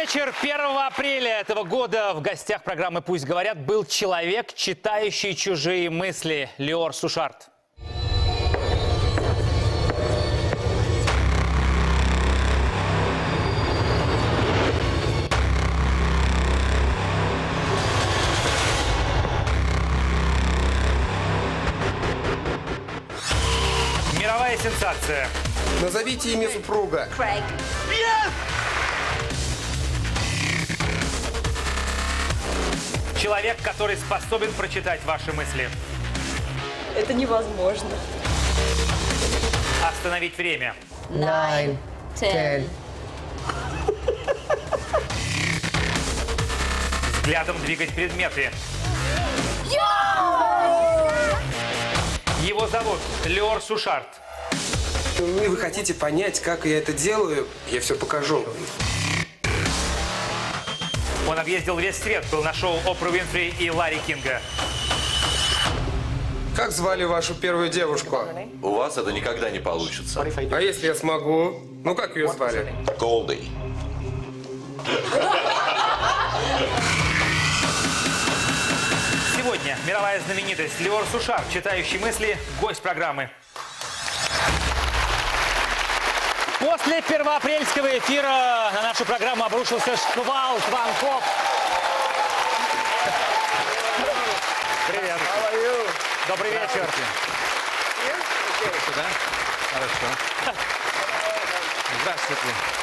вечер. 1 апреля этого года в гостях программы «Пусть говорят» был человек, читающий чужие мысли. Лиор Сушарт. Мировая сенсация. Назовите имя супруга. Крейг. Человек, который способен прочитать ваши мысли. Это невозможно. Остановить время. 9, 10. Взглядом двигать предметы. Его зовут Лиор Сушарт. Вы хотите понять, как я это делаю? Я все покажу. Он объездил весь свет, был на шоу Опры Уинфри и Ларри Кинга. Как звали вашу первую девушку? У вас это никогда не получится. А если я смогу? Ну, как ее звали? Голди. Сегодня мировая знаменитость Лиор Сушарт, читающий мысли, гость программы. После первоапрельского эфира на нашу программу обрушился шквал звонков. Привет. Добрый вечер. Да? Хорошо. Здравствуйте.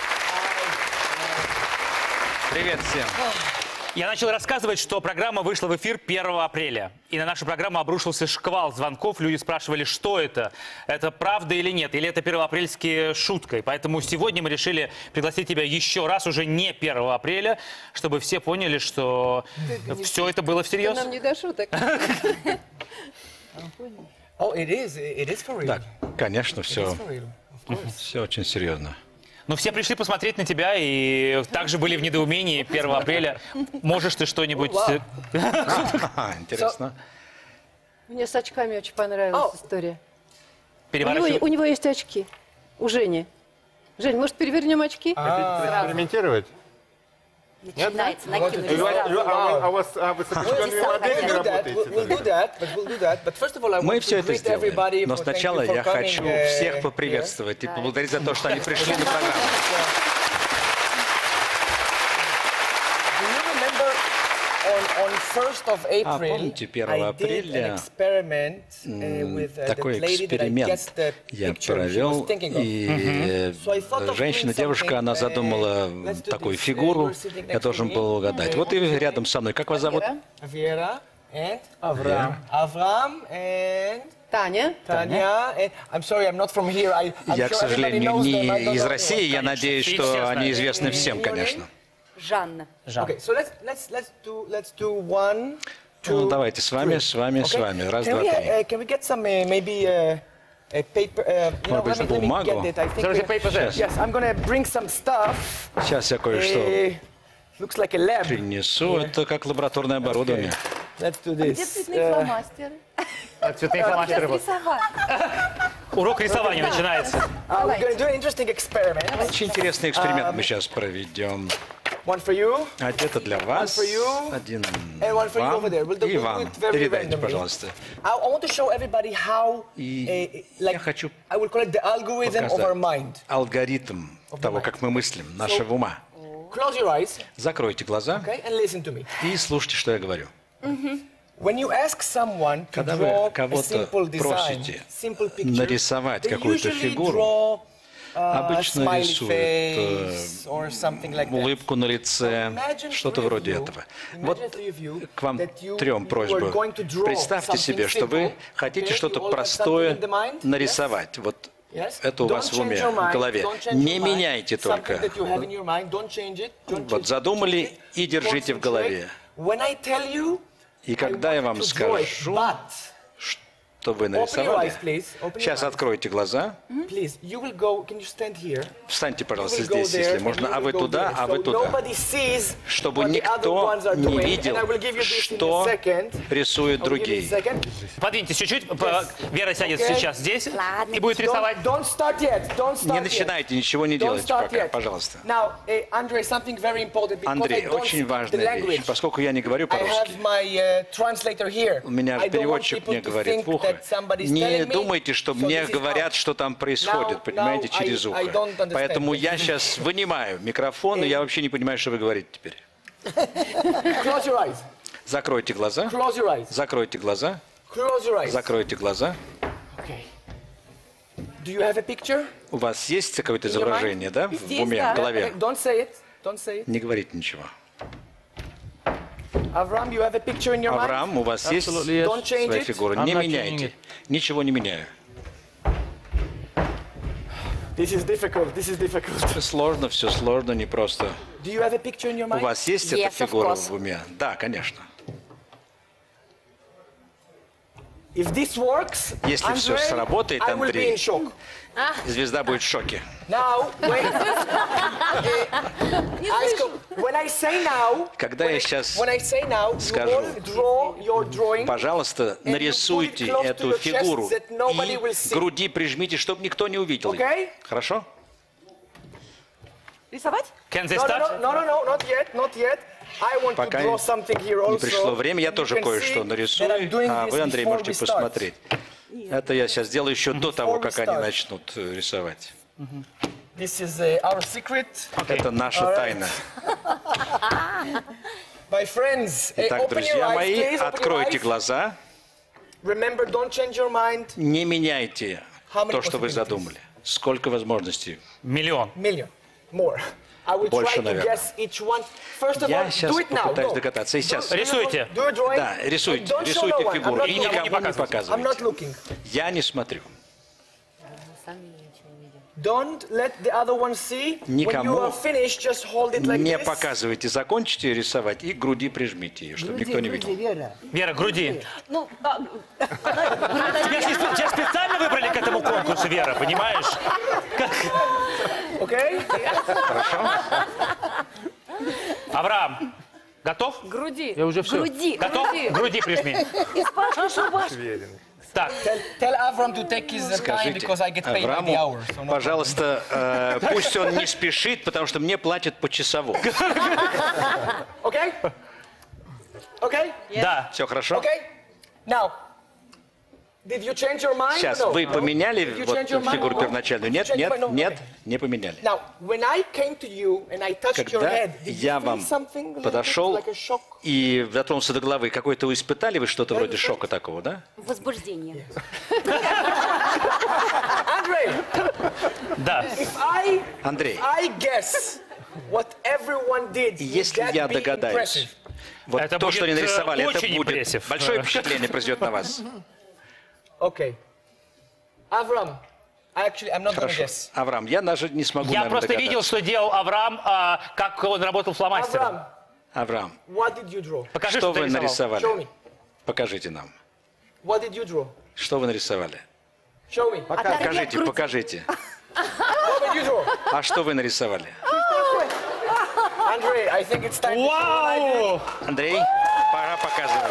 Привет всем. Я начал рассказывать, что программа вышла в эфир 1 апреля. И на нашу программу обрушился шквал звонков. Люди спрашивали, что это? Это правда или нет? Или это первоапрельские шуткой? Поэтому сегодня мы решили пригласить тебя еще раз, уже не 1 апреля, чтобы все поняли, что все это было всерьез. Нам не до шуток. Oh, it is for real. Да, конечно, It is все, for real, of course. все очень серьезно. Но все пришли посмотреть на тебя и также были в недоумении 1 апреля. Можешь ты что-нибудь... Интересно. Мне с очками очень понравилась история. переворачивать? У него есть очки. У Жени. Жень, может, перевернем очки? Экспериментировать? Начинается накинуть. А вы с очками модели работаете? Мы все это сделаем. Но сначала я хочу всех поприветствовать и поблагодарить за то, что они пришли на программу. А помните, 1 апреля такой эксперимент я провел, и женщина-девушка, она задумала такую фигуру, я должен был угадать. Вот и рядом со мной. Как вас зовут? Авраам. Авраам и Таня. Таня. Я, к сожалению, не из России. Я надеюсь, что они известны всем, конечно. Жанна. Okay, so let's do one, two, Ну, давайте с вами. okay? Раз, два, три. Can we get some maybe a paper? Может быть, let me бумагу? get it. I think yes, I'm gonna bring some stuff. Сейчас я кое-что Looks like a lab. принесу. Это как лабораторное оборудование. Let's do Где this. цветные фломастеры? Цветные фломастеры. Вот. Урок рисования начинается. We're gonna do an interesting experiment. Очень интересный эксперимент мы сейчас проведем. One for you. Один для вас, for you, один and one for you вам over there. We'll do и вам. it very Передайте, randomly. пожалуйста. I want to show everybody how, И like, я хочу I will call it the algorithm of our mind. показать алгоритм того, как мы мыслим, нашего ума. Close your eyes, Закройте глаза okay, and listen to me. и слушайте, что я говорю. When you ask someone to Когда вы draw a кого-то simple design, просите simple picture, нарисовать they какую-то usually фигуру, draw обычно smiley рисуют face or something like that. улыбку на лице, Imagine что-то three of вроде you- этого. imagine Вот three of you к вам that you трем were просьба. going to draw Представьте something себе, что вы simple, хотите okay? что-то You all have простое something in the mind? нарисовать. Вот Yes? это у вас в Don't уме, change your mind, в голове. don't change Не your mind. меняйте только. Something that you have in your mind, don't change it, don't Вот change задумали it. и держите в Concentrate. голове. When I tell you, И когда я вам I want you to draw it, скажу, but что вы Open your нарисовали. eyes, please. Open your Сейчас eyes. откройте глаза. Please, you will go. Can you stand here? Встаньте, You пожалуйста, will go здесь, there, если and можно. you А will вы go туда, there. а вы So туда. nobody sees Чтобы what the other никто ones are не doing, видел, and I will give you this in a что second. рисуют I will give you другие. a second. Подвиньтесь чуть-чуть. Вера сядет Okay. сейчас здесь Ладно. и будет рисовать. Don't start yet. Don't start Не yet. начинайте, ничего не Don't делайте start пока, yet. пожалуйста. Now, Andrei, something very important because I Андрей, don't очень speak the важная вещь. language. Поскольку я не говорю I по-русски, have my translator here. у меня I don't want переводчик people мне to говорит think в ухо. that somebody's Не telling me, думайте, что so мне this is говорят, out. что там происходит, Now понимаете, через I ухо. don't understand. Поэтому я сейчас вынимаю микрофон, и я вообще не понимаю, что вы говорите теперь. Close your eyes. Закройте глаза. Close your eyes. Закройте глаза. Close your eyes. Закройте глаза. Okay. Do you have a picture? У вас есть какое-то In your изображение, mind? да, в Здесь, уме, да. в голове? Okay, don't say it. Don't say it. Не говорите ничего. Avram, you have a picture in your mind? Авраам, у вас есть Absolutely, yes. Don't change своя it. фигура? I'm Не not меняйте. changing Ничего не меняю. This is difficult. This is difficult. Сложно, все сложно, непросто. Do you have a picture in your У mind? вас есть Yes, эта of фигура course. в уме? Да, конечно. If this works, Если всё Andrei, сработает, I will be Андрей. in shock. Звезда будет в шоке. Now, when I say now, Когда я сейчас when I say now, you скажу, all draw your drawing. пожалуйста, you нарисуйте put it close to эту your chest фигуру that nobody и will see. к груди прижмите, чтобы никто не увидел ее. Okay? Хорошо? Рисовать? Can they No, start? no, no, no, not yet, not yet. I want Пока to draw something here also. не пришло время, я You тоже can кое-что see нарисую, that I'm doing а this вы, Андрей, before можете we start. посмотреть. Это я сейчас делаю еще до того, we как они start. начнут рисовать. This is our secret. Это наша Alright. тайна. My friends, Итак, open your друзья eyes, мои, please, open your откройте eyes. глаза, Remember, don't change your mind. не меняйте How many то, что вы possibilities? задумали. Сколько возможностей? Миллион. Million. More. I will Больше, try to наверное. guess each one. First of all, Я сейчас do it now. попытаюсь Go. догадаться. И сейчас. Рисуйте. Do a drawing. Да, рисуйте, Don't show рисуйте no one. фигуру. I'm И not никому не looking. I'm показывайте. not looking. Я не смотрю. Don't let the other one see. When Никому you are finished, just hold it like Не this. показывайте. Закончите рисовать и к груди прижмите ее, чтобы никто не видел. Вера, груди. Ну, Тебя специально выбрали к этому конкурсу, Вера, понимаешь? Okay? Авраам, готов? груди. Я уже все. Груди. Готов? К груди прижми. Так, Tell Avram to take his time Скажите because I get paid by the hour. Аврааму, So no пожалуйста, пусть он не спешит, потому что мне платят почасово. Okay? Okay? да. Все хорошо? Okay? Now, did you change your mind? Сейчас, No. вы поменяли Did you вот change your mind? фигуру No. первоначальную? Did you Нет, change нет, your mind? No. нет, Okay. не поменяли. Now, when I came to you and I touched your Когда head, did я you feel вам something a little bit подошел like a shock? и дотронулся до головы, какое-то вы испытали вы что-то вроде шока такого, да? Возбуждение. Andrei, Да. if Андрей, I guess what everyone did, would если that я be догадаюсь, impressive? вот Это то, что они будет, нарисовали, это очень будет импрессив. большое впечатление произведет на вас. Okay. Avram, I'm not going to Хорошо. guess. Авраам, я даже не смогу, Я наверное, просто видел, догадаться. что делал Авраам, как он работал фломастером. Avram, Авраам, what did you draw? Покажи, что что вы ты рисовал. Show me. нарисовали? Покажите нам. What did you draw? Что вы нарисовали? Show me. Покажите, покажите. What did you draw? А что вы нарисовали? Andrei, I think it's time to show what I did. Вау! Андрей, пора показывать.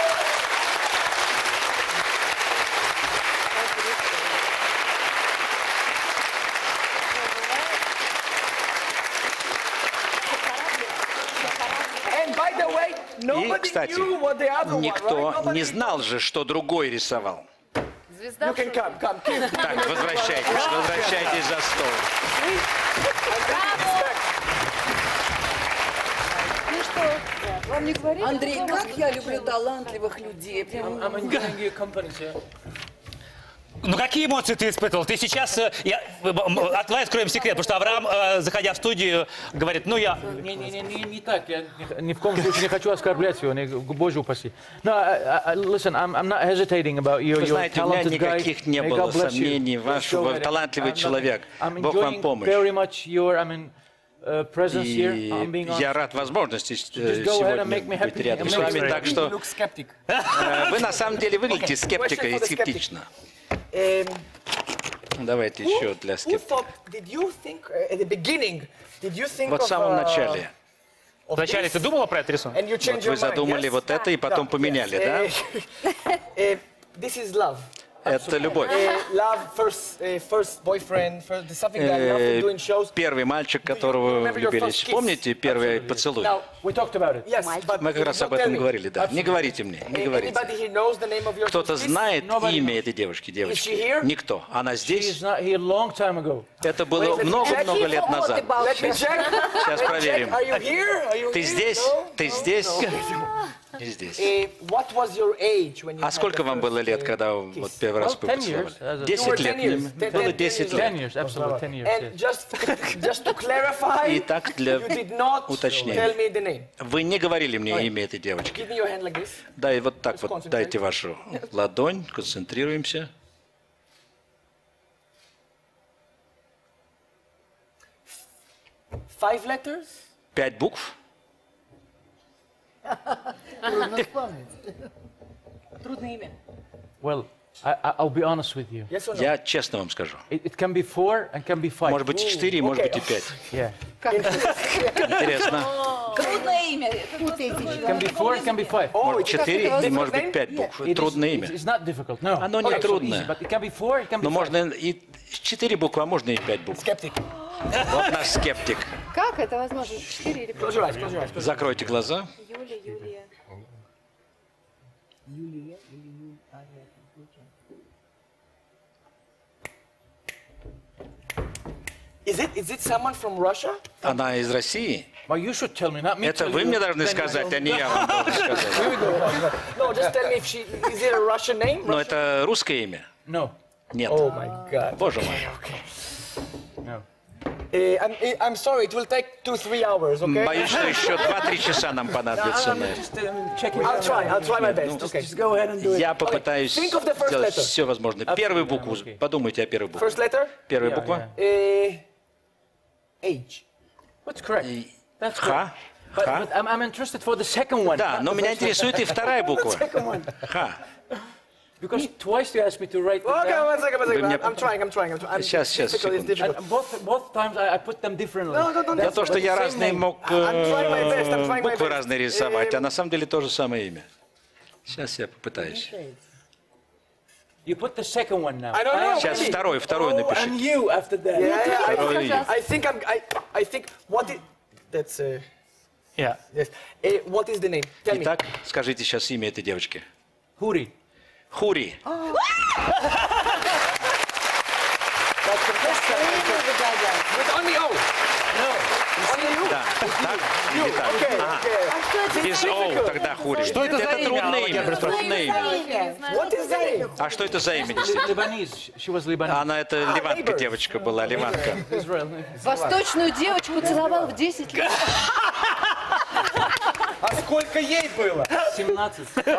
And by the way, И, nobody кстати, knew what the other one, никто right? Nobody не знал же, что другой рисовал. Звезда. You can come. Keep. Так, возвращайтесь за стол. Ну что, вам не говорили? Андрей, как я люблю талантливых людей. Прям... Ну какие эмоции ты испытывал? Ты сейчас, давай откроем секрет, потому что Авраам, заходя в студию, говорит, ну я... Не так. Я ни в коем случае не хочу оскорблять его. Боже упаси. No, listen, I'm not hesitating about you. Вы You're a знаете, у меня talented guy. никаких не May было God bless you. сомнений. Please go Вы ahead. талантливый I'm человек. I'm Бог вам enjoying помощь. very much your, presence here. И I'm being honest. я рад возможности Just go ahead and make me сегодня быть happy. рядом с I'm вами. very Так You что look skeptic. вы на самом деле выглядите скептика и скептично. Давайте еще для Who скептика. thought? Did you think at the beginning? Did you think Вот в of, самом начале Вначале ты думала про этот рисунок? And you change вот your вы задумали mind, yes? вот это и потом поменяли, да? This is love. Это любовь. Love, first boyfriend, something that I love to do in shows. Первый мальчик, которого вы влюбились. Помните первый поцелуй? Now, We talked about it. yes, but Мы как раз об don't tell этом me. говорили, да. Не говорите мне, не говорите. Anybody here knows the name of your Кто-то first kiss? знает Nobody имя этой девушки, Is she девочки? here? Никто. Она She здесь. is not here long time ago. Это было Wait, много-много лет назад. Let me check. Сейчас проверим. Are you here? Are you Ты here? здесь? No? Ты здесь? И здесь. What was your age when you А had сколько the вам first, было лет, когда вы вот первый раз Well, 10 years. поцеловали? As a- 10 лет. 10 years. Было 10 10 лет. years, absolutely, 10 years. And Yes. just to clarify, Итак, для you did not уточнения. tell me the name. Вы не говорили мне имя этой девочки. Give me your hand like this. Да, и вот так Just вот concentrate. дайте вашу ладонь, концентрируемся. 5 letters. 5 букв. Трудное имя. Well, I'll be honest with you. Yes or no? Я честно вам скажу. It can be 4 and can be 5. Может быть, и 4, может быть, и 5. Yeah. Интересно. Трудное имя. It can be 4, it can be 5. Может, 4 и может быть 5 букв. It is- Трудное имя. It's not difficult, no. Оно не It's so трудное. easy, but it can be 4, it can be Но 5. можно и 4 буквы, а можно и 5 букв. Skeptic. Вот наш скептик. Как это возможно? 4 или 5? Close your eyes. Close your eyes. Закройте глаза. Юлия, Юлия. Is it someone from Russia? Она из России. Well, you should tell me, not me Это tell вы you. мне должны Then you сказать, don't- а не я вам должен сказать. No, just tell me if she is it a Russian name? Но это русское имя? No, Нет. Oh my God. Боже мой. no. I'm sorry. It will take 2-3 hours. Okay. Боюсь, что еще 2-3 часа нам понадобится на это. Check it I'll out. try. I'll try my best. Okay. Just go ahead and do it. Я попытаюсь Think of the first сделать letter. все возможное. Первую букву. Подумайте о первой букве. First letter. Первая Yeah, буква. H. That's correct. И That's correct. Ха. But, Ха. but I'm interested for the second one. Да, но меня интересует и вторая буква. Ха. Because twice you asked me to write it Okay, down. one second. Вы мне- I'm trying. Сейчас, It's difficult. It's difficult. And both times I put them differently. Дело в том, что я разные мог I'm trying my best, I'm trying my буквы best. разные рисовать, а на самом деле то же самое имя. Сейчас я попытаюсь. You put the second one now. I don't know. Сейчас maybe. второй And напишите. you after that. Yeah, Второе имя. I think I think what is that's Yeah. yes. What is the name? Tell me. Итак, скажите сейчас имя этой девочки. Huri. Хури. With only O. Only you. Да, так или так? Okay. Ага. Okay. Без Оу тогда Хури. Что это за имя, трудное Алла имя, Герберт? трудное имя. What is the name? А что это за имя, действительно? Lebanese. She was Lebanese. Она, это ливанка девочка была, ливанка. Israel. Восточную девочку целовал в 10 лет. А сколько ей было? 17. She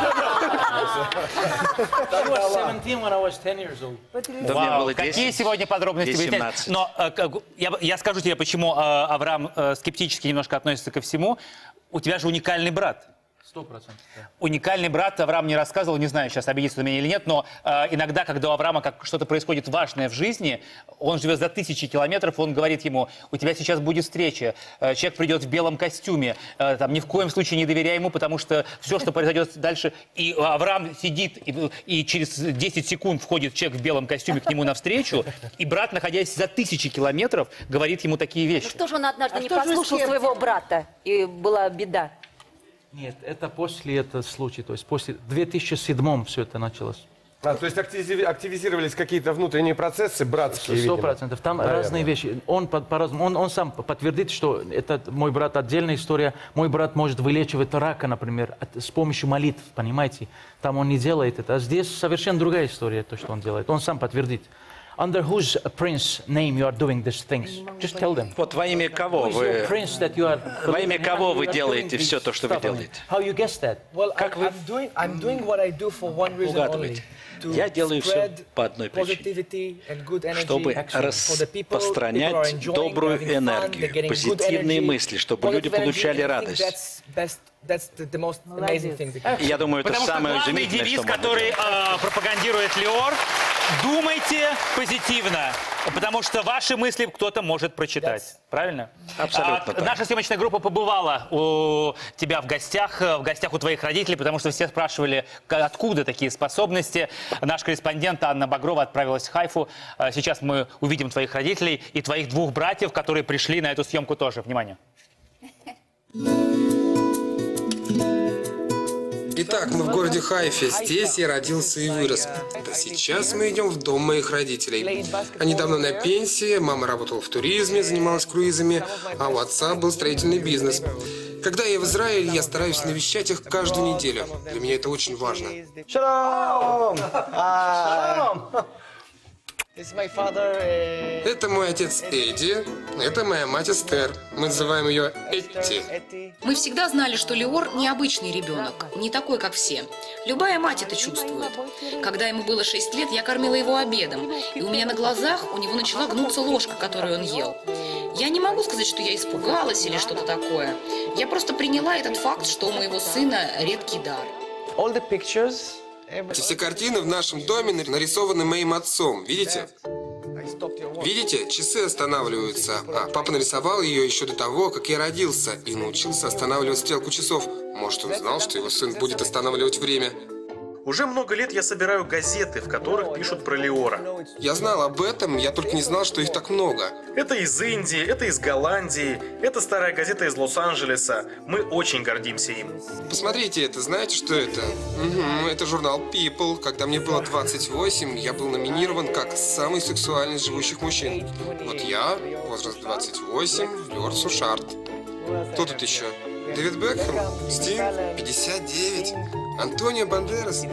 was 17 when I was 10 years old. Да мне Вау, было какие 10. сегодня подробности ей выясняют. 17. Но я скажу тебе, почему Авраам скептически немножко относится ко всему. У тебя же уникальный брат. 100%. Да. Уникальный брат, Авраам мне рассказывал, не знаю, сейчас обидится на меня или нет, но иногда, когда у Авраама что-то происходит важное в жизни, он живет за тысячи километров, он говорит ему: у тебя сейчас будет встреча, человек придет в белом костюме, там, ни в коем случае не доверяй ему, потому что все, что произойдет дальше, и Авраам сидит, и через 10 секунд входит человек в белом костюме к нему навстречу, и брат, находясь за тысячи километров, говорит ему такие вещи. Что же он однажды не что же послушал скептик? своего брата, и была беда? Нет, это после этого случая, то есть после 2007 все это началось. То есть активизировались какие-то внутренние процессы братские, видимо. 100%. Там разные вещи. Он по-разному. Он сам подтвердит, что это мой брат отдельная история. Мой брат может вылечивать рака, например, с помощью молитв, понимаете? Там он не делает это. А здесь совершенно другая история, то, что он делает. Он сам подтвердит. Under whose prince name you are doing these things? Just tell them. Вот во имя кого Who is your вы, prince that you are? во имя кого вы you are делаете doing все this то, что вы stuff on делаете? it? How you guess that? Well, Как вы I'm doing what I do for one reason only. угадываете? Я делаю все Spread по одной причине. positivity and good energy Чтобы for the people. People are распространять enjoying, добрую having fun, they're энергию, getting good позитивные energy, мысли, чтобы люди positive energy, получали and I think радость. That's the most amazing thing. И я думаю, это Потому что самое главный изумительное, девиз, что можно который делать. пропагандирует Леор, думайте позитивно, потому что ваши мысли кто-то может прочитать. Правильно? Абсолютно так. Наша съемочная группа побывала у тебя в гостях у твоих родителей, потому что все спрашивали, откуда такие способности. Наш корреспондент Анна Багрова отправилась в Хайфу. Сейчас мы увидим твоих родителей и твоих двух братьев, которые пришли на эту съемку тоже. Внимание. Итак, мы в городе Хайфе. Здесь я родился и вырос. А сейчас мы идем в дом моих родителей. Они давно на пенсии, мама работала в туризме, занималась круизами, а у отца был строительный бизнес. Когда я в Израиле, я стараюсь навещать их каждую неделю. Для меня это очень важно. Shalom! This is my father. Это мой отец Эдди, это моя мать Эстер. Мы называем ее Этти. Мы всегда знали, что Леор необычный ребенок, не такой, как все. Любая мать это чувствует. Когда ему было 6 лет, я кормила его обедом, и у меня на глазах у него начала гнуться ложка, которую он ел. Я не могу сказать, что я испугалась или что-то такое. Я просто приняла этот факт, что у моего сына редкий дар. All the pictures. Эти все картины в нашем доме нарисованы моим отцом. Видите? Видите, часы останавливаются. А папа нарисовал ее еще до того, как я родился, и научился останавливать стрелку часов. Может, он знал, что его сын будет останавливать время. Уже много лет я собираю газеты, в которых пишут про Леора. Я знал об этом, я только не знал, что их так много. Это из Индии, это из Голландии, это старая газета из Лос-Анджелеса. Мы очень гордимся им. Посмотрите это, знаете, что это? Это журнал People. Когда мне было 28, я был номинирован как самый сексуальный из живущих мужчин. Вот я, возраст 28, Леор Сушарт. Кто тут еще? Дэвид Бекхэм, Стинг, 59, Антонио Бандерас.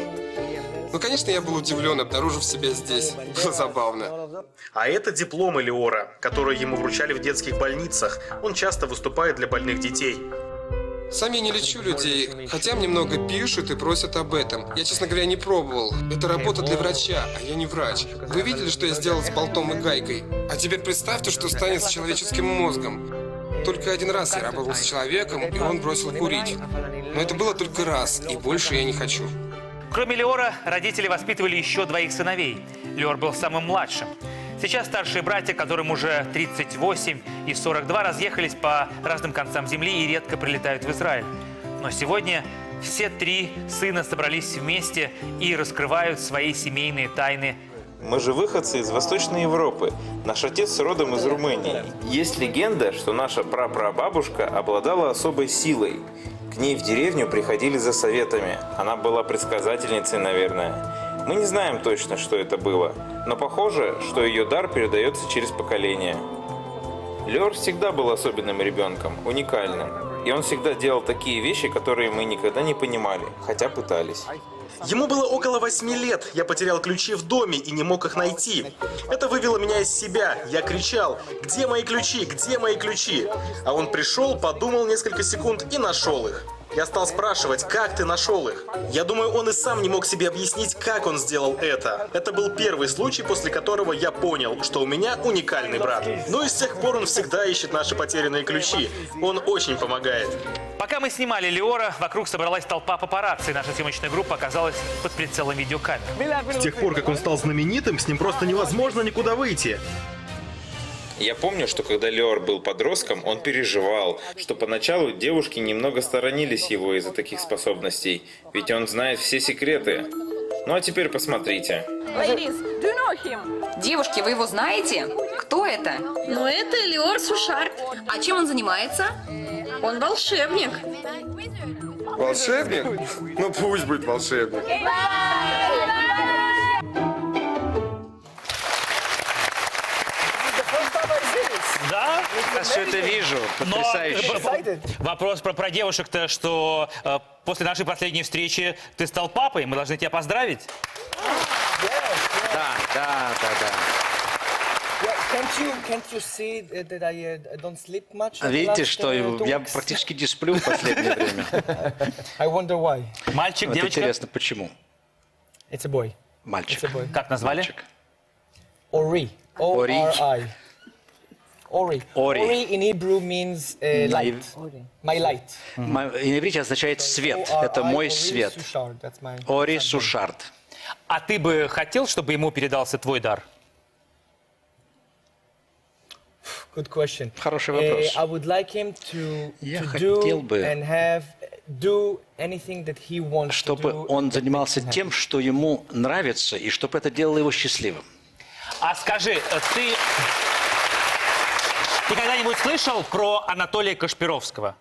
Ну, конечно, я был удивлен, обнаружив себя здесь. Было забавно. А это дипломы Леора, которые ему вручали в детских больницах. Он часто выступает для больных детей. Сам я не лечу людей, хотя мне много пишут и просят об этом. Я, честно говоря, не пробовал. Это работа для врача, а я не врач. Вы видели, что я сделал с болтом и гайкой? А теперь представьте, что станет с человеческим мозгом. Только один раз я работал с человеком, и он бросил курить. Но это было только раз, и больше я не хочу. Кроме Леора, родители воспитывали еще двоих сыновей. Леор был самым младшим. Сейчас старшие братья, которым уже 38 и 42, разъехались по разным концам земли и редко прилетают в Израиль. Но сегодня все три сына собрались вместе и раскрывают свои семейные тайны. Мы же выходцы из Восточной Европы. Наш отец родом из Румынии. Есть легенда, что наша прапрабабушка обладала особой силой. К ней в деревню приходили за советами. Она была предсказательницей, наверное. Мы не знаем точно, что это было, но похоже, что ее дар передается через поколение. Леор всегда был особенным ребенком, уникальным. И он всегда делал такие вещи, которые мы никогда не понимали, хотя пытались. Ему было около 8 лет. Я потерял ключи в доме и не мог их найти. Это вывело меня из себя. Я кричал: «Где мои ключи? Где мои ключи?» А он пришел, подумал несколько секунд и нашел их. Я стал спрашивать, как ты нашел их? Я думаю, он и сам не мог себе объяснить, как он сделал это. Это был первый случай, после которого я понял, что у меня уникальный брат. Ну и с тех пор он всегда ищет наши потерянные ключи. Он очень помогает. Пока мы снимали Леора, вокруг собралась толпа папарацци. Наша съемочная группа оказалась под прицелом видеокамер. С тех пор, как он стал знаменитым, с ним просто невозможно никуда выйти. Я помню, что когда Леор был подростком, он переживал, что поначалу девушки немного сторонились его из-за таких способностей, ведь он знает все секреты. Ну а теперь посмотрите. Девушки, вы его знаете? Кто это? Ну, это Леор Сушарт. А чем он занимается? Он волшебник. Волшебник? Ну пусть будет волшебник. Да? Я все это вижу. Потрясающе. Вопрос про девушек-то, что после нашей последней встречи ты стал папой. Мы должны тебя поздравить. Да. Да. Can't you see that I don't sleep much? Видите, что я практически не сплю в последнее время. I wonder why. Мальчик, Вот девочка? интересно, почему? It's a boy. Мальчик. It's a boy. Как назвали? Мальчик. Ori. O-R-I. Ori. Ori. Ori in Hebrew means light. My light. На иврите означает свет. Это мой свет. Ори Сушарт. А ты бы хотел, чтобы ему передался твой дар? Good question. Хороший вопрос. I would like him to хотел бы, do anything that he wants чтобы to do. он занимался тем, что ему нравится, и чтобы это делало его счастливым. А скажи, ты когда-нибудь слышал про Анатолия Кашпировского?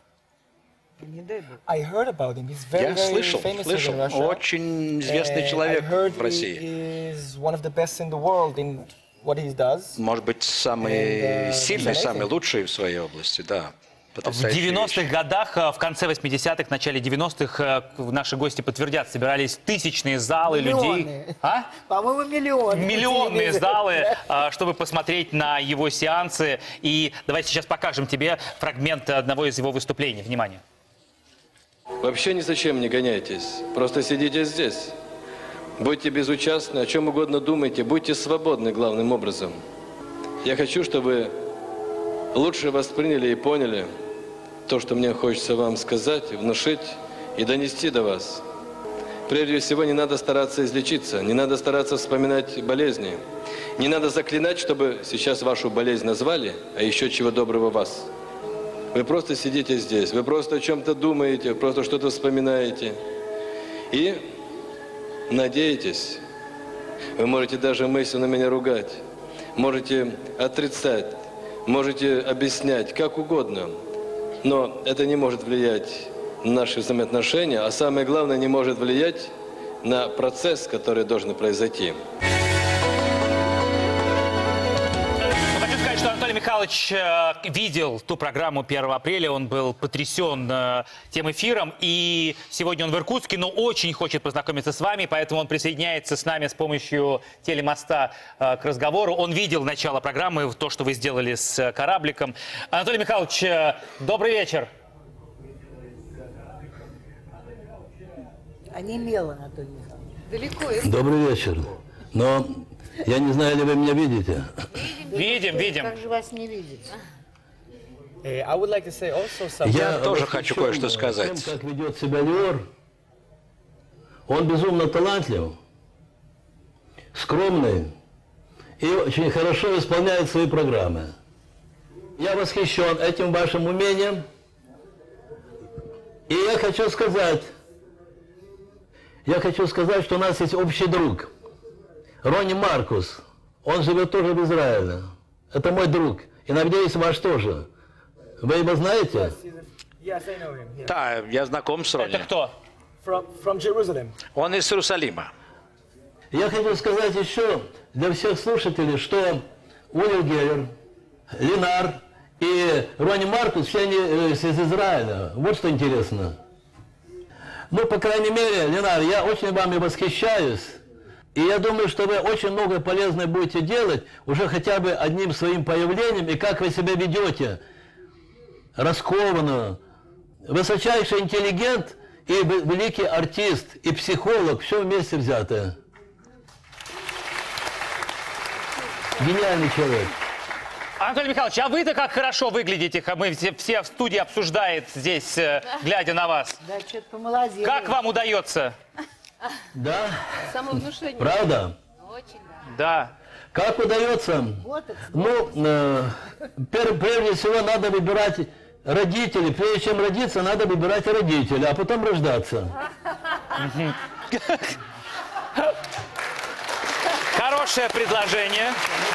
I heard about him. He's very, Я слышал, very famous in Russia. очень известный человек в России. He is one of the best in the world in what he does. Может быть, самый сильный, самый лучший в своей области, да. В 90-х годах, в конце 80-х, начале 90-х, наши гости подтвердят, собирались тысячные залы людей. А? По-моему, миллионы. Миллионные залы, чтобы посмотреть на его сеансы. И давай сейчас покажем тебе фрагмент одного из его выступлений. Внимание. Вообще ни зачем не гоняйтесь. Просто сидите здесь. Будьте безучастны, о чем угодно думайте. Будьте свободны главным образом. Я хочу, чтобы лучше восприняли и поняли то, что мне хочется вам сказать, внушить и донести до вас. Прежде всего, не надо стараться излечиться, не надо стараться вспоминать болезни. Не надо заклинать, чтобы сейчас вашу болезнь назвали, а еще чего доброго вас. Вы просто сидите здесь, вы просто о чем-то думаете, просто что-то вспоминаете. И надеетесь. Вы можете даже мысленно меня ругать, можете отрицать, можете объяснять, как угодно. Но это не может влиять на наши взаимоотношения, а самое главное, не может влиять на процесс, который должен произойти. Хочу сказать, что Анатолий Михайлович видел ту программу 1 апреля, он был потрясен тем эфиром, и сегодня он в Иркутске, но очень хочет познакомиться с вами, поэтому он присоединяется с нами с помощью телемоста к разговору. Он видел начало программы, то, что вы сделали с корабликом. Анатолий Михайлович, добрый вечер. Онемело, Анатолий Михайлович. Далеко. Добрый вечер. Но я не знаю, ли вы меня видите? Видим. Как же вас не видеть? Я тоже хочу кое-что сказать. Как ведет себя Леор, он безумно талантлив, скромный и очень хорошо исполняет свои программы. Я восхищен этим вашим умением. И я хочу сказать, что у нас есть общий друг. Ронни Маркус. Он живет тоже в Израиле. Это мой друг. И, надеюсь, ваш тоже. Вы его знаете? Да, я знаком с Ронни. Это кто? Он из Иерусалима. Я хочу сказать еще для всех слушателей, что Уилл Геллер, Ленар и Ронни Маркус, все они из Израиля. Вот что интересно. Ну, по крайней мере, Ленар, я очень вами восхищаюсь. И я думаю, что вы очень много полезного будете делать уже хотя бы одним своим появлением, и как вы себя ведете. Раскованно. Высочайший интеллигент и великий артист, и психолог, все вместе взятое. Гениальный человек. Анатолий Михайлович, а вы-то как хорошо выглядите, мы все в студии обсуждают здесь, глядя на вас. Да, что-то помолодели. Как вам удается? Да? Самовнушение. Правда? Очень, да. Как удается? Вот это. Ну, прежде всего надо выбирать родителей. Прежде чем родиться, надо выбирать родителей, а потом рождаться. Хорошее предложение.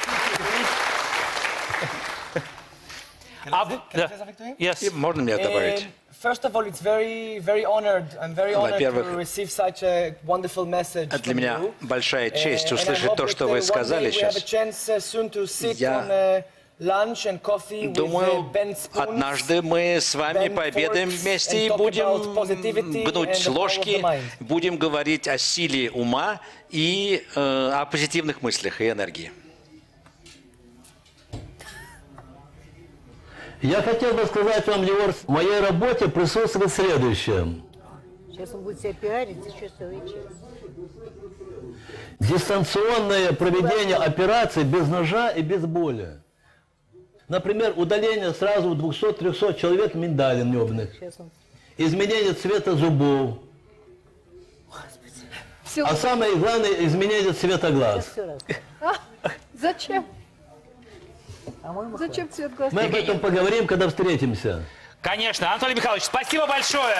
Можно мне добавить? First of all, it's very honored. I'm very honored to receive such a wonderful message для from меня you. большая честь услышать то, что вы сказали сейчас. Думаю, однажды мы с вами пообедаем вместе и будем гнуть ложки, будем говорить о силе ума и о позитивных мыслях и энергии. Я хотел бы сказать вам, Леор, в моей работе присутствует следующее. Сейчас он будет себя пиарить, еще вечер. Дистанционное проведение операций без ножа и без боли. Например, удаление сразу 200-300 человек миндалин небных. Изменение цвета зубов. А самое главное, изменение цвета глаз. Зачем? Зачем цвет глаз? Мы об этом поговорим, когда встретимся. Конечно. Анатолий Михайлович, спасибо большое.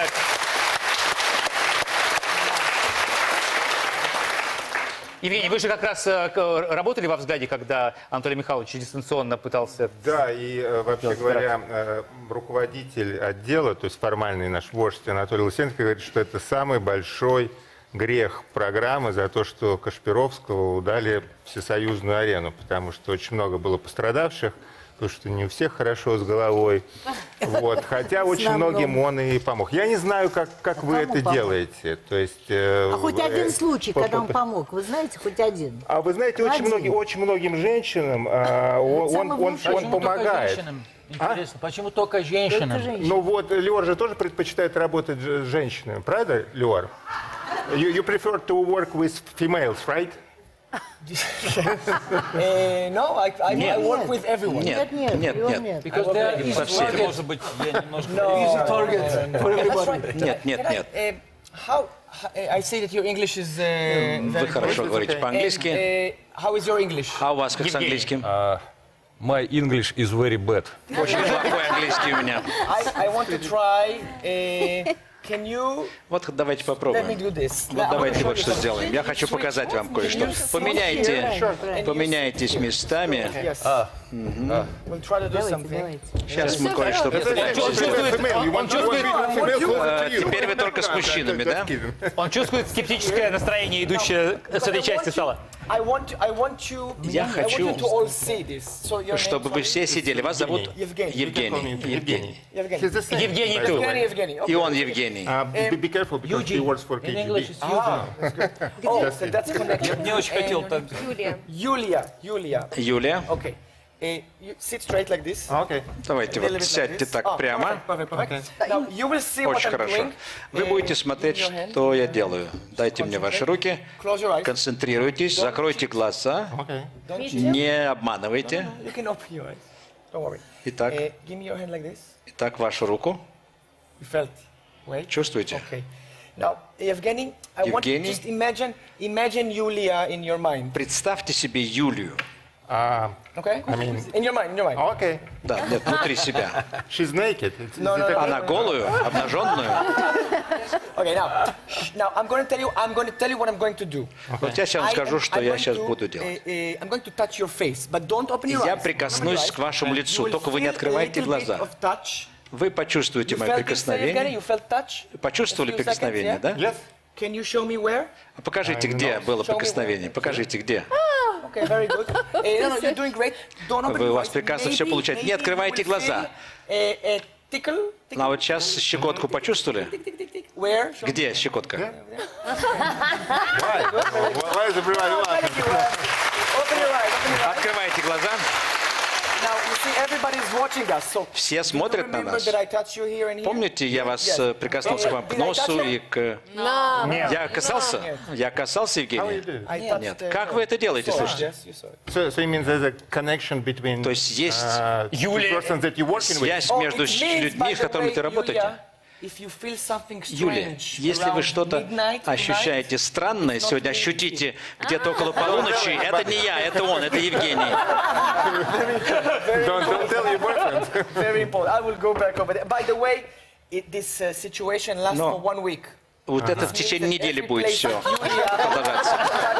Евгений, вы же как раз работали во «Взгляде», когда Анатолий Михайлович дистанционно пытался... Да, и вообще говоря, руководитель отдела, то есть формальный наш вождь Анатолий Лысенко говорит, что это самый большой грех программы за то, что Кашпировского удали всесоюзную арену, потому что очень много было пострадавших, потому что не у всех хорошо с головой. Вот. Хотя очень многим он и помог. Я не знаю, как вы это делаете. То есть, хоть один случай, когда он помог, вы знаете, хоть один? А вы знаете, очень многим женщинам он помогает. Интересно, почему только женщинам? Ну вот, Леор же тоже предпочитает работать с женщинами, правда, Леор? You prefer to work with females, right? No, I work with everyone. Нет. Because they are easy target, может быть, я немножко... Easy target for everybody. Нет. How I say that your English is Вы хорошо говорите по-английски. How is your English? А у вас как с английским? My English is very bad. Очень плохой английский у меня. I want to try. Can you... Вот давайте попробуем. Вот давайте вот что сделаем. Я хочу показать вам кое-что. Поменяйтесь местами. Сейчас мы кое-что... Теперь вы только с мужчинами, да? Он чувствует скептическое настроение, идущее с этой части стола. Я хочу, чтобы вы все сидели. Вас зовут Евгений. Евгений. И он Евгений. Be careful, because he works for KGB. That's connection. Не очень хотел так. Юлия. Okay. Sit straight like this. Okay. Давайте вот сядьте так прямо. Очень хорошо. Вы будете смотреть, что я делаю. Дайте мне ваши руки. Концентрируйтесь, закройте глаза. Не обманывайте. Итак, вашу руку. Чувствуете? Евгений, представьте себе Юлию. Okay? In your mind. Okay. Да, нет, внутри себя. She's naked. Она голую, обнаженную. Okay, now I'm going to tell you what I'm going to do. Вот я сейчас вам скажу, что я сейчас буду делать. I'm going to touch your face, but don't open your eyes. Я прикоснусь к вашему лицу, только вы не открывайте глаза. Вы почувствуете мое прикосновение. Почувствовали прикосновение, да? Yes. Can you show me where? Покажите, где было прикосновение. Покажите, где. Okay, very good. You're doing great. Don't open У your вас eyes. прекрасно все получается. Не открывайте глаза. Tickle. А вот сейчас щекотку почувствовали? Where? Где щекотка? Open your eyes. Открывайте глаза. Все смотрят на нас. Помните, я вас прикоснулся к вам к носу и к... Я касался? Я касался, Евгений? Нет. Как вы это делаете, слушайте? То есть есть связь между людьми, с которыми ты работаете? Юлия, если вы что-то ощущаете странное сегодня, ощутите где-то около полуночи, это не я, это он, это Евгений. Don't tell your boyfriend. Very important. I will go back over there. By the way, this situation lasts for 1 week. Вот это в течение недели будет все продолжаться.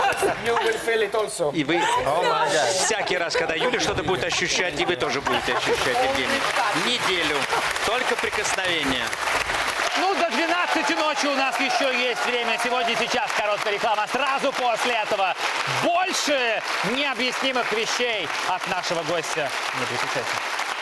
И вы всякий раз, когда Юля что-то будет ощущать, и вы тоже будете ощущать, Евгений. Неделю. Только прикосновение. Ну, до 12 ночи у нас еще есть время. Сегодня, сейчас короткая реклама. Сразу после этого больше необъяснимых вещей от нашего гостя. Не переключайте.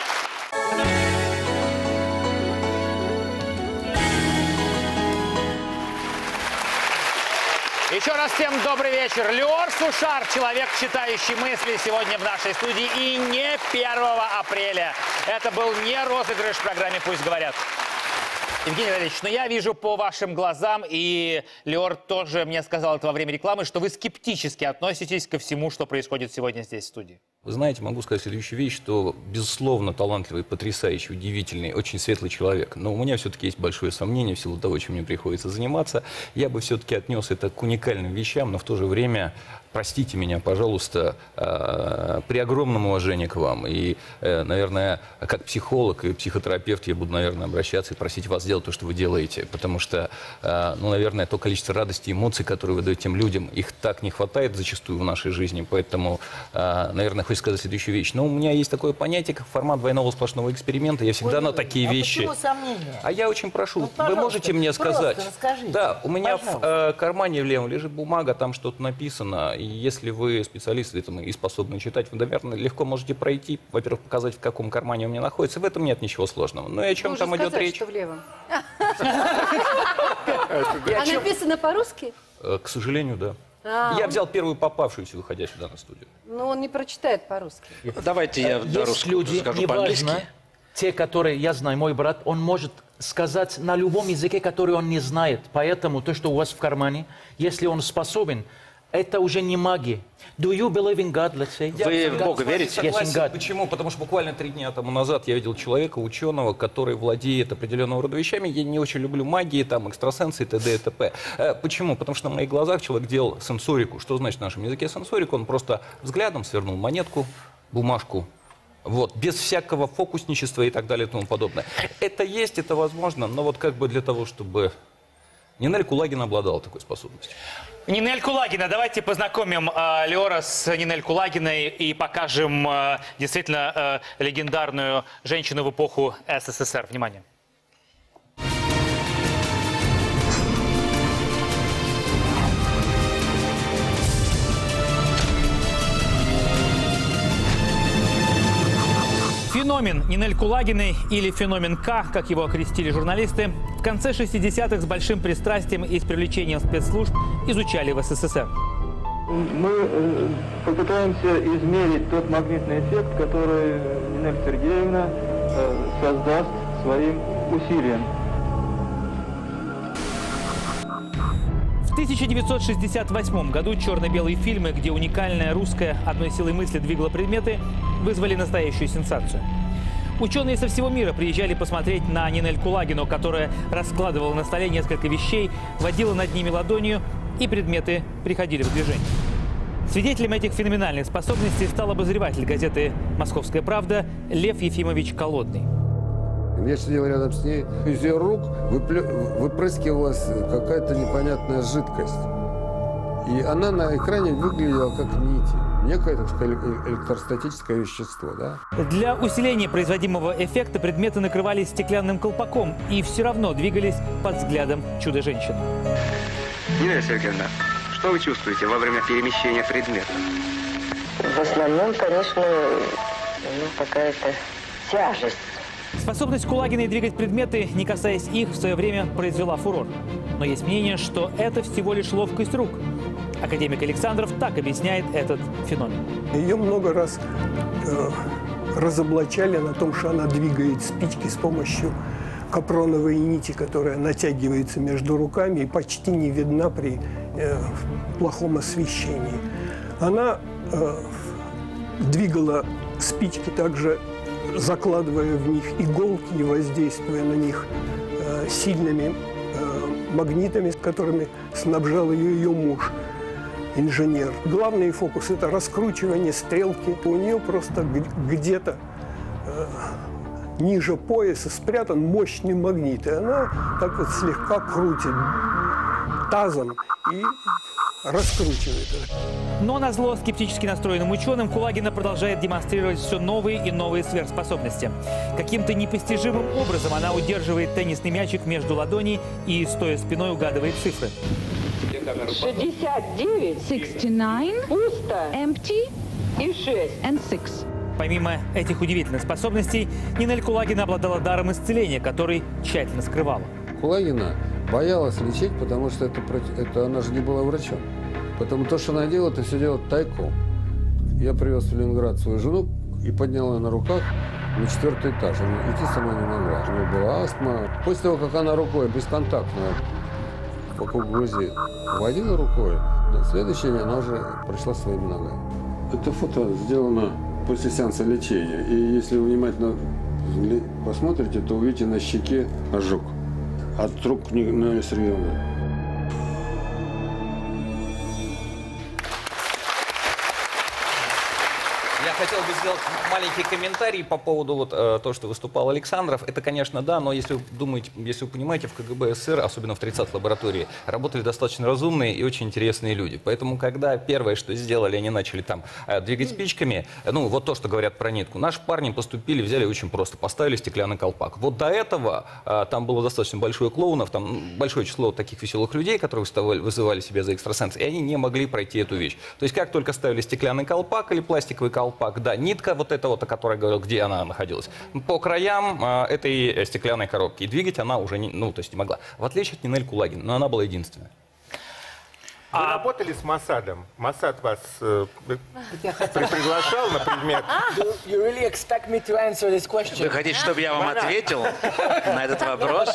Еще раз всем добрый вечер. Леор Сушар, человек, читающий мысли, сегодня в нашей студии. И не 1 апреля. Это был не розыгрыш в программе «Пусть говорят». Евгений Валерьевич, но я вижу по вашим глазам, и Леор тоже мне сказал это во время рекламы, что вы скептически относитесь ко всему, что происходит сегодня здесь в студии. Вы знаете, могу сказать следующую вещь, что, безусловно, талантливый, потрясающий, удивительный, очень светлый человек. Но у меня все-таки есть большое сомнение в силу того, чем мне приходится заниматься. Я бы все-таки отнес это к уникальным вещам, но в то же время, простите меня, пожалуйста, при огромном уважении к вам. И, наверное, как психолог и психотерапевт я буду, наверное, обращаться и просить вас делать то, что вы делаете. Потому что, ну, наверное, то количество радости и эмоций, которые вы даете тем людям, их так не хватает зачастую в нашей жизни. Поэтому, наверное, хочу сказать следующую вещь. Но у меня есть такое понятие, как формат двойного сплошного эксперимента. Я всегда на такие вещи... Почему сомнения? А я очень прошу, Ну, вы можете мне сказать? Расскажите. Да, у меня Пожалуйста. в кармане в левом лежит бумага, там что-то написано. И если вы специалисты и способны читать, вы, наверное, легко можете пройти, во-первых, показать, в каком кармане у меня находится. В этом нет ничего сложного. Но и о чем Вы там уже идет сказали, речь? что в левом. А написано по-русски? К сожалению, да. Я взял первую попавшуюся, выходя сюда на студию. Ну, он не прочитает по-русски. Давайте я Есть люди, неважно, те, которые, я знаю, мой брат, он может сказать на любом языке, который он не знает. Поэтому то, что у вас в кармане, если он способен, это уже не магия. Do you believe in God, let's say? Вы в Бога верите? Yes, in God. Почему? Потому что буквально 3 дня тому назад я видел человека, ученого, который владеет определенного рода вещами. Я не очень люблю магии, там, экстрасенсы и т.д. и т.п. Почему? Потому что на моих глазах человек делал сенсорику. Что значит в нашем языке сенсорику? Он просто взглядом свернул монетку, бумажку, вот, без всякого фокусничества и так далее и тому подобное. Это есть, это возможно, но вот как бы для того, чтобы... Нинель Кулагина обладала такой способностью. Нинель Кулагина. Давайте познакомим Леора с Нинель Кулагиной и покажем действительно легендарную женщину в эпоху СССР. Внимание. Феномен Нинель Кулагиной, или феномен К, как его окрестили журналисты, в конце 60-х с большим пристрастием и с привлечением спецслужб изучали в СССР. Мы попытаемся измерить тот магнитный эффект, который Нинель Сергеевна создаст своим усилием. В 1968 году черно-белые фильмы, где уникальная русская одной силой мысли двигала предметы, вызвали настоящую сенсацию. Ученые со всего мира приезжали посмотреть на Нинель Кулагину, которая раскладывала на столе несколько вещей, водила над ними ладонью, и предметы приходили в движение. Свидетелем этих феноменальных способностей стал обозреватель газеты «Московская правда» Лев Ефимович Колодный. Я сидел рядом с ней, из ее рук выпрыскивалась какая-то непонятная жидкость. И она на экране выглядела как нити. Некое, так сказать, электростатическое вещество, да? Для усиления производимого эффекта предметы накрывались стеклянным колпаком и все равно двигались под взглядом чудо-женщины. Нинель Сергеевна, что вы чувствуете во время перемещения предмета? В основном, конечно, какая-то тяжесть. Способность Кулагиной двигать предметы, не касаясь их, в свое время произвела фурор. Но есть мнение, что это всего лишь ловкость рук. Академик Александров так объясняет этот феномен. Ее много раз разоблачали на том, что она двигает спички с помощью капроновой нити, которая натягивается между руками и почти не видна при плохом освещении. Она двигала спички также, закладывая в них иголки и воздействуя на них сильными магнитами, которыми снабжал ее муж, инженер. Главный фокус – это раскручивание стрелки. У нее просто где-то ниже пояса спрятан мощный магнит. И она так вот слегка крутит тазом и раскручивает это. Но назло скептически настроенным ученым Кулагина продолжает демонстрировать все новые и новые сверхспособности. Каким-то непостижимым образом она удерживает теннисный мячик между ладоней и, стоя спиной, угадывает цифры. 69. 69. Пусто. Empty. И 6. And 6. Помимо этих удивительных способностей, Нинель Кулагина обладала даром исцеления, который тщательно скрывала. Кулагина боялась лечить, потому что она же не была врачом. Поэтому то, что она делала, это все делала тайком. Я привез в Ленинград свою жену и поднял ее на руках на 4-й этаж. Она идти сама не могла. У нее была астма. После того, как она рукой бесконтактно по ГУЗи водила рукой, на следующий день она уже прошла своими ногами. Это фото сделано после сеанса лечения. И если вы внимательно посмотрите, то увидите на щеке ожог от рук Нинель Сергеевны. Я хотел бы сделать маленький комментарий по поводу вот то, что выступал Александров. Это, конечно, да, но если вы думаете, если вы понимаете, в КГБ СССР, особенно в 30-й лаборатории, работали достаточно разумные и очень интересные люди. Поэтому, когда первое, что сделали, они начали там двигать спичками, ну, вот то, что говорят про нитку, наши парни поступили, взяли очень просто, поставили стеклянный колпак. Вот до этого там было достаточно большое клоунов, там большое число таких веселых людей, которые вызывали себя за экстрасенсов, и они не могли пройти эту вещь. То есть, как только ставили стеклянный колпак или пластиковый колпак, да, нитка вот эта вот, о которой я говорил, где она находилась, по краям этой стеклянной коробки. И двигать она уже не, ну, то есть не могла. В отличие от Нинель Кулагина, но она была единственная. Вы работали с Моссадом? Моссад вас приглашал на предмет? Вы хотите, чтобы я вам ответил на этот вопрос?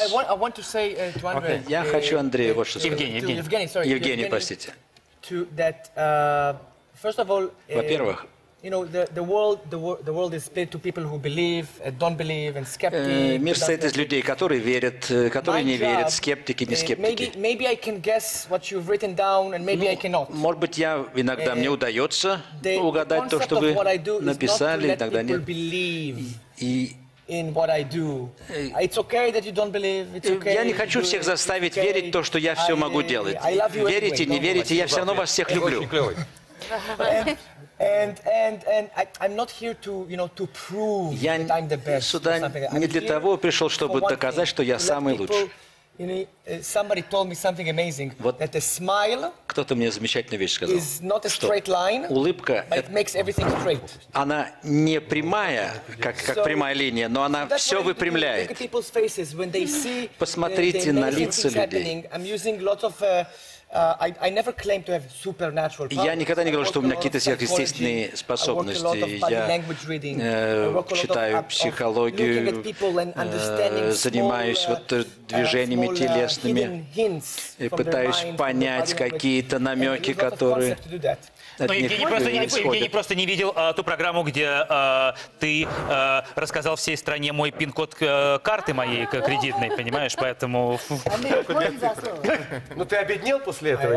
Я хочу Андрею вот что сказать. Евгений, простите. Во-первых, мир состоит из людей, которые верят, которые не верят, скептики, не скептики. Может быть, иногда мне удается угадать то, что вы написали, иногда нет. Я не хочу всех заставить верить в то, что я все могу делать. Верите, не верите, я все равно вас всех люблю. Я сюда не для того пришел, чтобы доказать, что я самый лучший. Вот кто-то мне замечательную вещь сказал, что улыбка, она не прямая, как прямая линия, но она все выпрямляет. Посмотрите на лица людей. Я никогда не говорил, что у меня какие-то сверхъестественные способности. Я читаю психологию, занимаюсь движениями телесными и пытаюсь понять какие-то намеки, которые... Но Евгений просто не видел ту программу, где ты рассказал всей стране мой пин-код карты моей кредитной, понимаешь, поэтому... Ну ты обеднел после этого?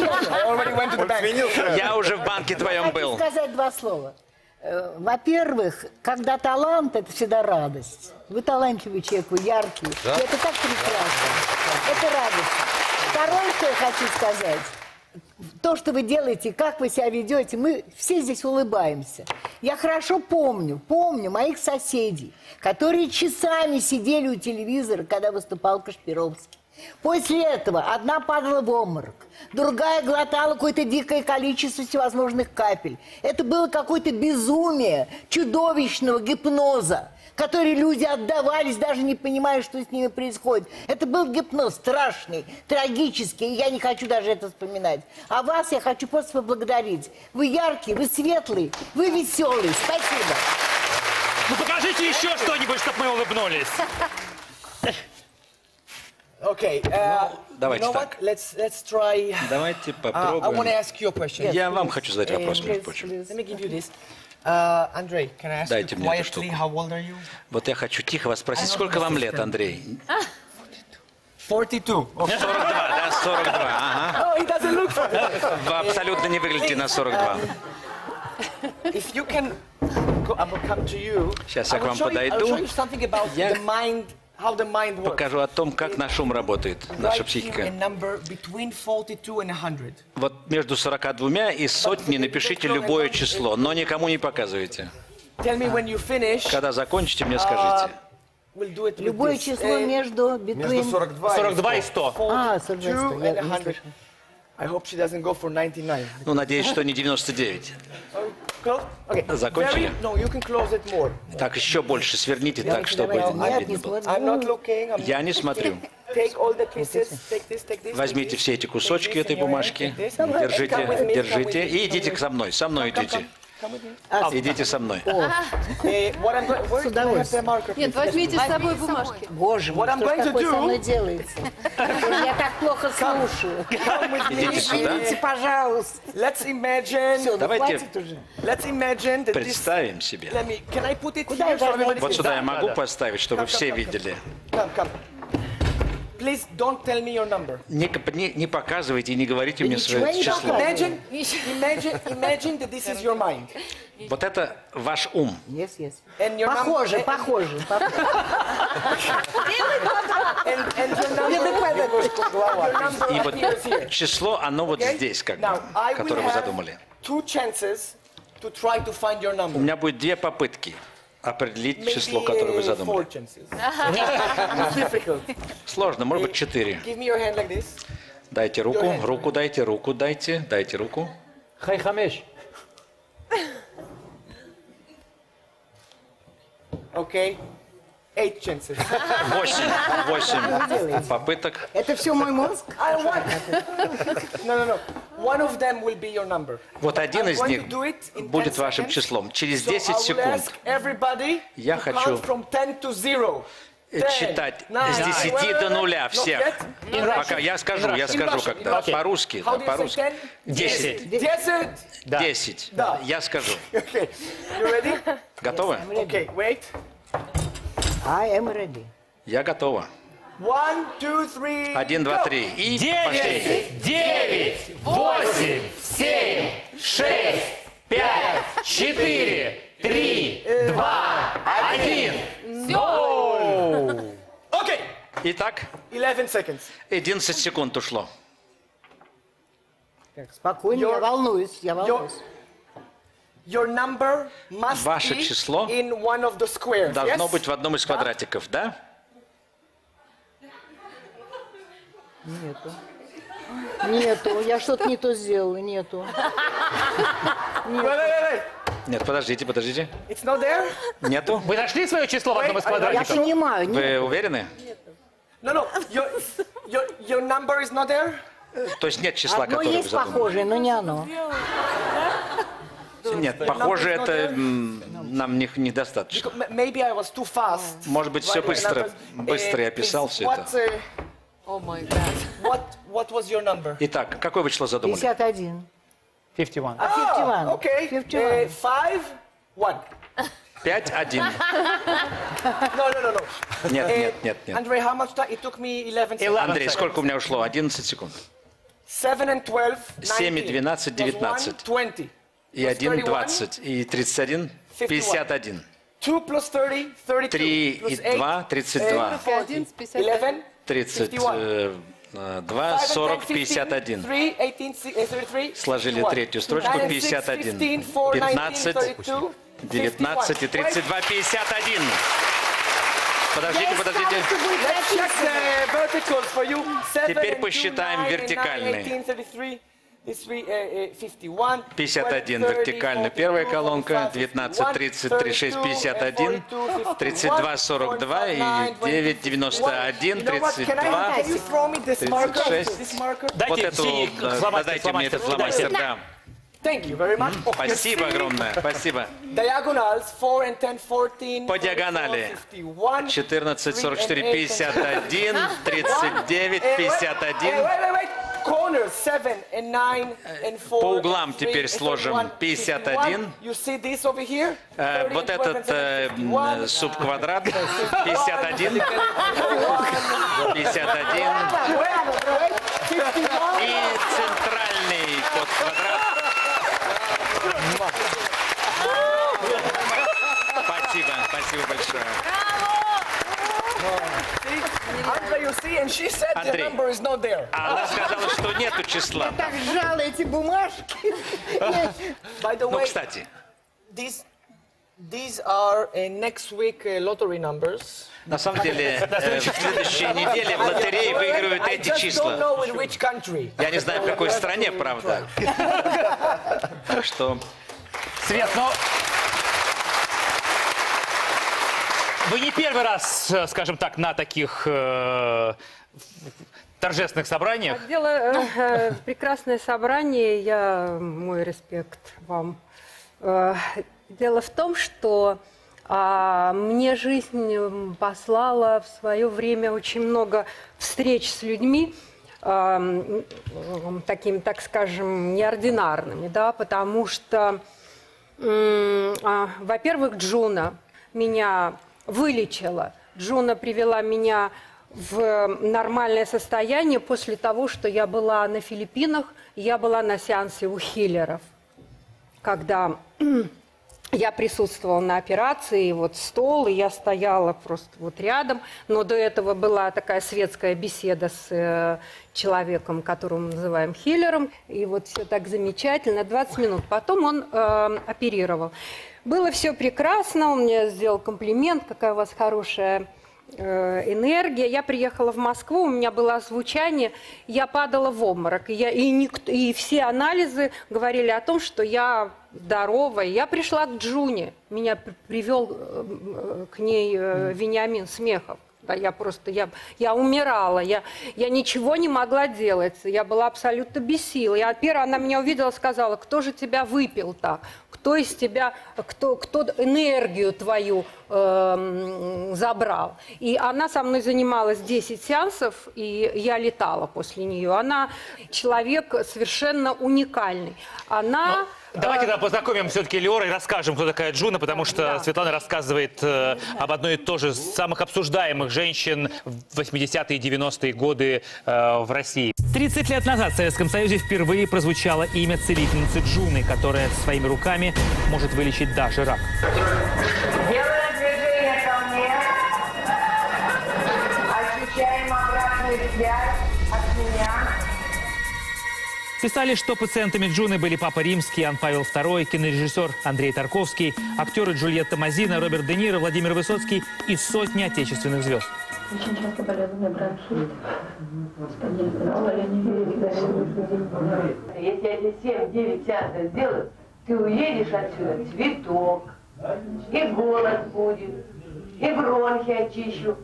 Я уже в банке твоем был. Хочу сказать два слова. Во-первых, когда талант, это всегда радость. Вы талантливый человек, вы яркий. Да? И это так прекрасно. Это радость. Второе, что я хочу сказать. То, что вы делаете, как вы себя ведете, мы все здесь улыбаемся. Я хорошо помню моих соседей, которые часами сидели у телевизора, когда выступал Кашпировский. После этого одна падала в обморок, другая глотала какое-то дикое количество всевозможных капель. Это было какое-то безумие чудовищного гипноза, которые люди отдавались, даже не понимая, что с ними происходит. Это был гипноз страшный, трагический, и я не хочу даже это вспоминать. А вас я хочу просто поблагодарить. Вы яркие, вы светлые, вы веселые. Спасибо. Ну покажите еще что-нибудь, чтобы мы улыбнулись. Давайте так. Давайте попробуем. Я вам хочу задать вопрос, между прочим. Дайте мне эту штуку. Вот я хочу тихо вас спросить, сколько вам лет, Андрей? 42. 42, да, 42, ага. Вы абсолютно не выглядите на 42. Сейчас я к вам подойду. Я покажу о том, как наш ум работает, наша психика. Вот между 42 и сотней напишите любое число, но никому не показывайте. Когда закончите, мне скажите. Любое число между 42 и 100. 42 и 100. I hope she doesn't go for 99. Ну, надеюсь, что не 99. Close? Okay. Закончили? No, you can close it more. Так, еще больше сверните так, чтобы не видно было. I'm not looking. Я не смотрю. Take all the pieces. Take this, take this. Возьмите все эти кусочки этой бумажки, держите и идите со мной. Со мной идите. Идите со мной. Нет, возьмите с собой бумажки. Боже мой, что ж такое со мной делается? Я так плохо слушаю. Идите сюда. Извините, пожалуйста. Let's imagine. Все, Давайте Let's imagine that представим себе. Can I put it Куда here so я everybody Вот sees? сюда я могу поставить, чтобы все видели. Come. Please don't tell me your number. Не показывайте и не говорите мне свое число. Imagine that this is your mind. Вот это ваш ум. Yes. And your Похоже. И вот число, оно вот здесь, как бы, которое вы задумали. Two chances to try to find your number. У меня будет две попытки определить число, которое вы задумали. Сложно, может быть, 4. Give me your hand like this. Дайте руку дайте, дайте руку. Хай хамеш. Okay. 8 chances. 8 попыток. Это все мой мозг? I want. No. One of them will be your number. Вот один из них будет вашим числом. Через 10 секунд я хочу считать с 10 до 0 всех. Пока я скажу когда. По-русски. 10. 10. Я скажу. Готовы? Okay, wait. I am ready. Я готова. 1, 2, 3. 1, 2, 3. И 9, 9, 8, 7, 6, 5, 4, 3, 2, 1. Okay. Итак, 11 seconds. 11 секунд ушло. Спокойно, я волнуюсь. Your number must Ваше be число in one of the squares. должно Yes? быть в одном из квадратиков, да? Нету, я что-то не то сделала, нету. Wait. Нет, подождите. It's not there? Нету? Вы нашли свое число в одном из Я квадратиков? понимаю, Вы нет. уверены? No. Your number is not there? То есть нет числа, Одно которое вы есть задумали? похожее, но не оно. Нет, похоже, это нам недостаточно. Maybe I was too fast. Может быть, все быстро я описал все это. О май гад. What was your number? Итак, какое вы число задумали? 51. 51. 51. Okay. 51. 5, 1. 5, 1. No. Нет. Andrei, how much time? It took me 11 seconds. Андрей, сколько у меня ушло? 11 секунд. 7 and 12, 7 и 12, 19. 20. И 1, 20. И 31, 51. 2 plus 30, 32. 3 и 2, 32. 11, 32, 40, 51. 33. Сложили третью строчку, 51. 15, 19 и 32, 51. Подождите. Теперь посчитаем вертикальные. 51 вертикально первая колонка, 19, 30, 36, 51, 32, 42 и 9, 91, 32, 36. Вот эту, дайте мне этот фломастер, да. Спасибо огромное, спасибо. По диагонали 14, 44, 51, 39, 51. По углам теперь сложим 51. Вот этот субквадрат 51. 51. И центральный подквадрат. Спасибо большое. Андрей, она сказала, что нету числа. Я так сжала эти бумажки. Ну, кстати, These are next week lottery numbers. На самом деле, в следующей неделе в лотерее выигрывают эти числа. Я не знаю, в какой стране, правда. Так что... Свет, но... Вы не первый раз, скажем так, на таких торжественных собраниях. Дело прекрасное собрание, мой респект вам. Дело в том, что мне жизнь послала в свое время очень много встреч с людьми, такими, так скажем, неординарными, да, потому что, во-первых, Джуна меня вылечила. Джуна привела меня в нормальное состояние после того, что я была на Филиппинах, я была на сеансе у хиллеров, когда я присутствовала на операции, вот стол, и я стояла просто вот рядом, но до этого была такая светская беседа с человеком, которого мы называем хиллером, и вот все так замечательно, 20 минут. Потом он оперировал. Было все прекрасно, он мне сделал комплимент, какая у вас хорошая энергия. Я приехала в Москву, у меня было озвучание, я падала в обморок. И все анализы говорили о том, что я здоровая. Я пришла к Джуне, меня привел к ней Вениамин Смехов. Да, я умирала, я ничего не могла делать, я была абсолютно без сил. Первая она меня увидела, сказала: кто же тебя выпил так? Кто из тебя, кто энергию твою забрал? И она со мной занималась 10 сеансов, и я летала после нее. Она человек совершенно уникальный. Она... Давайте познакомим все-таки Лиора и расскажем, кто такая Джуна, потому что Светлана рассказывает об одной и той же самых обсуждаемых женщин в 80-е и 90-е годы в России. 30 лет назад в Советском Союзе впервые прозвучало имя целительницы Джуны, которая своими руками может вылечить даже рак. Делаем движение ко мне. Ощущаем обратную связь от меня. Писали, что пациентами Джуны были Папа Римский, Иоанн Павел II, кинорежиссер Андрей Тарковский, актеры Джульетта Мазина, Роберт Де Ниро, Владимир Высоцкий и сотни отечественных звезд. Очень часто болел у меня бронхит. Если я тебе 7-9 сеансов сделаю, ты уедешь отсюда цветок, и голос будет, и бронхи очищу.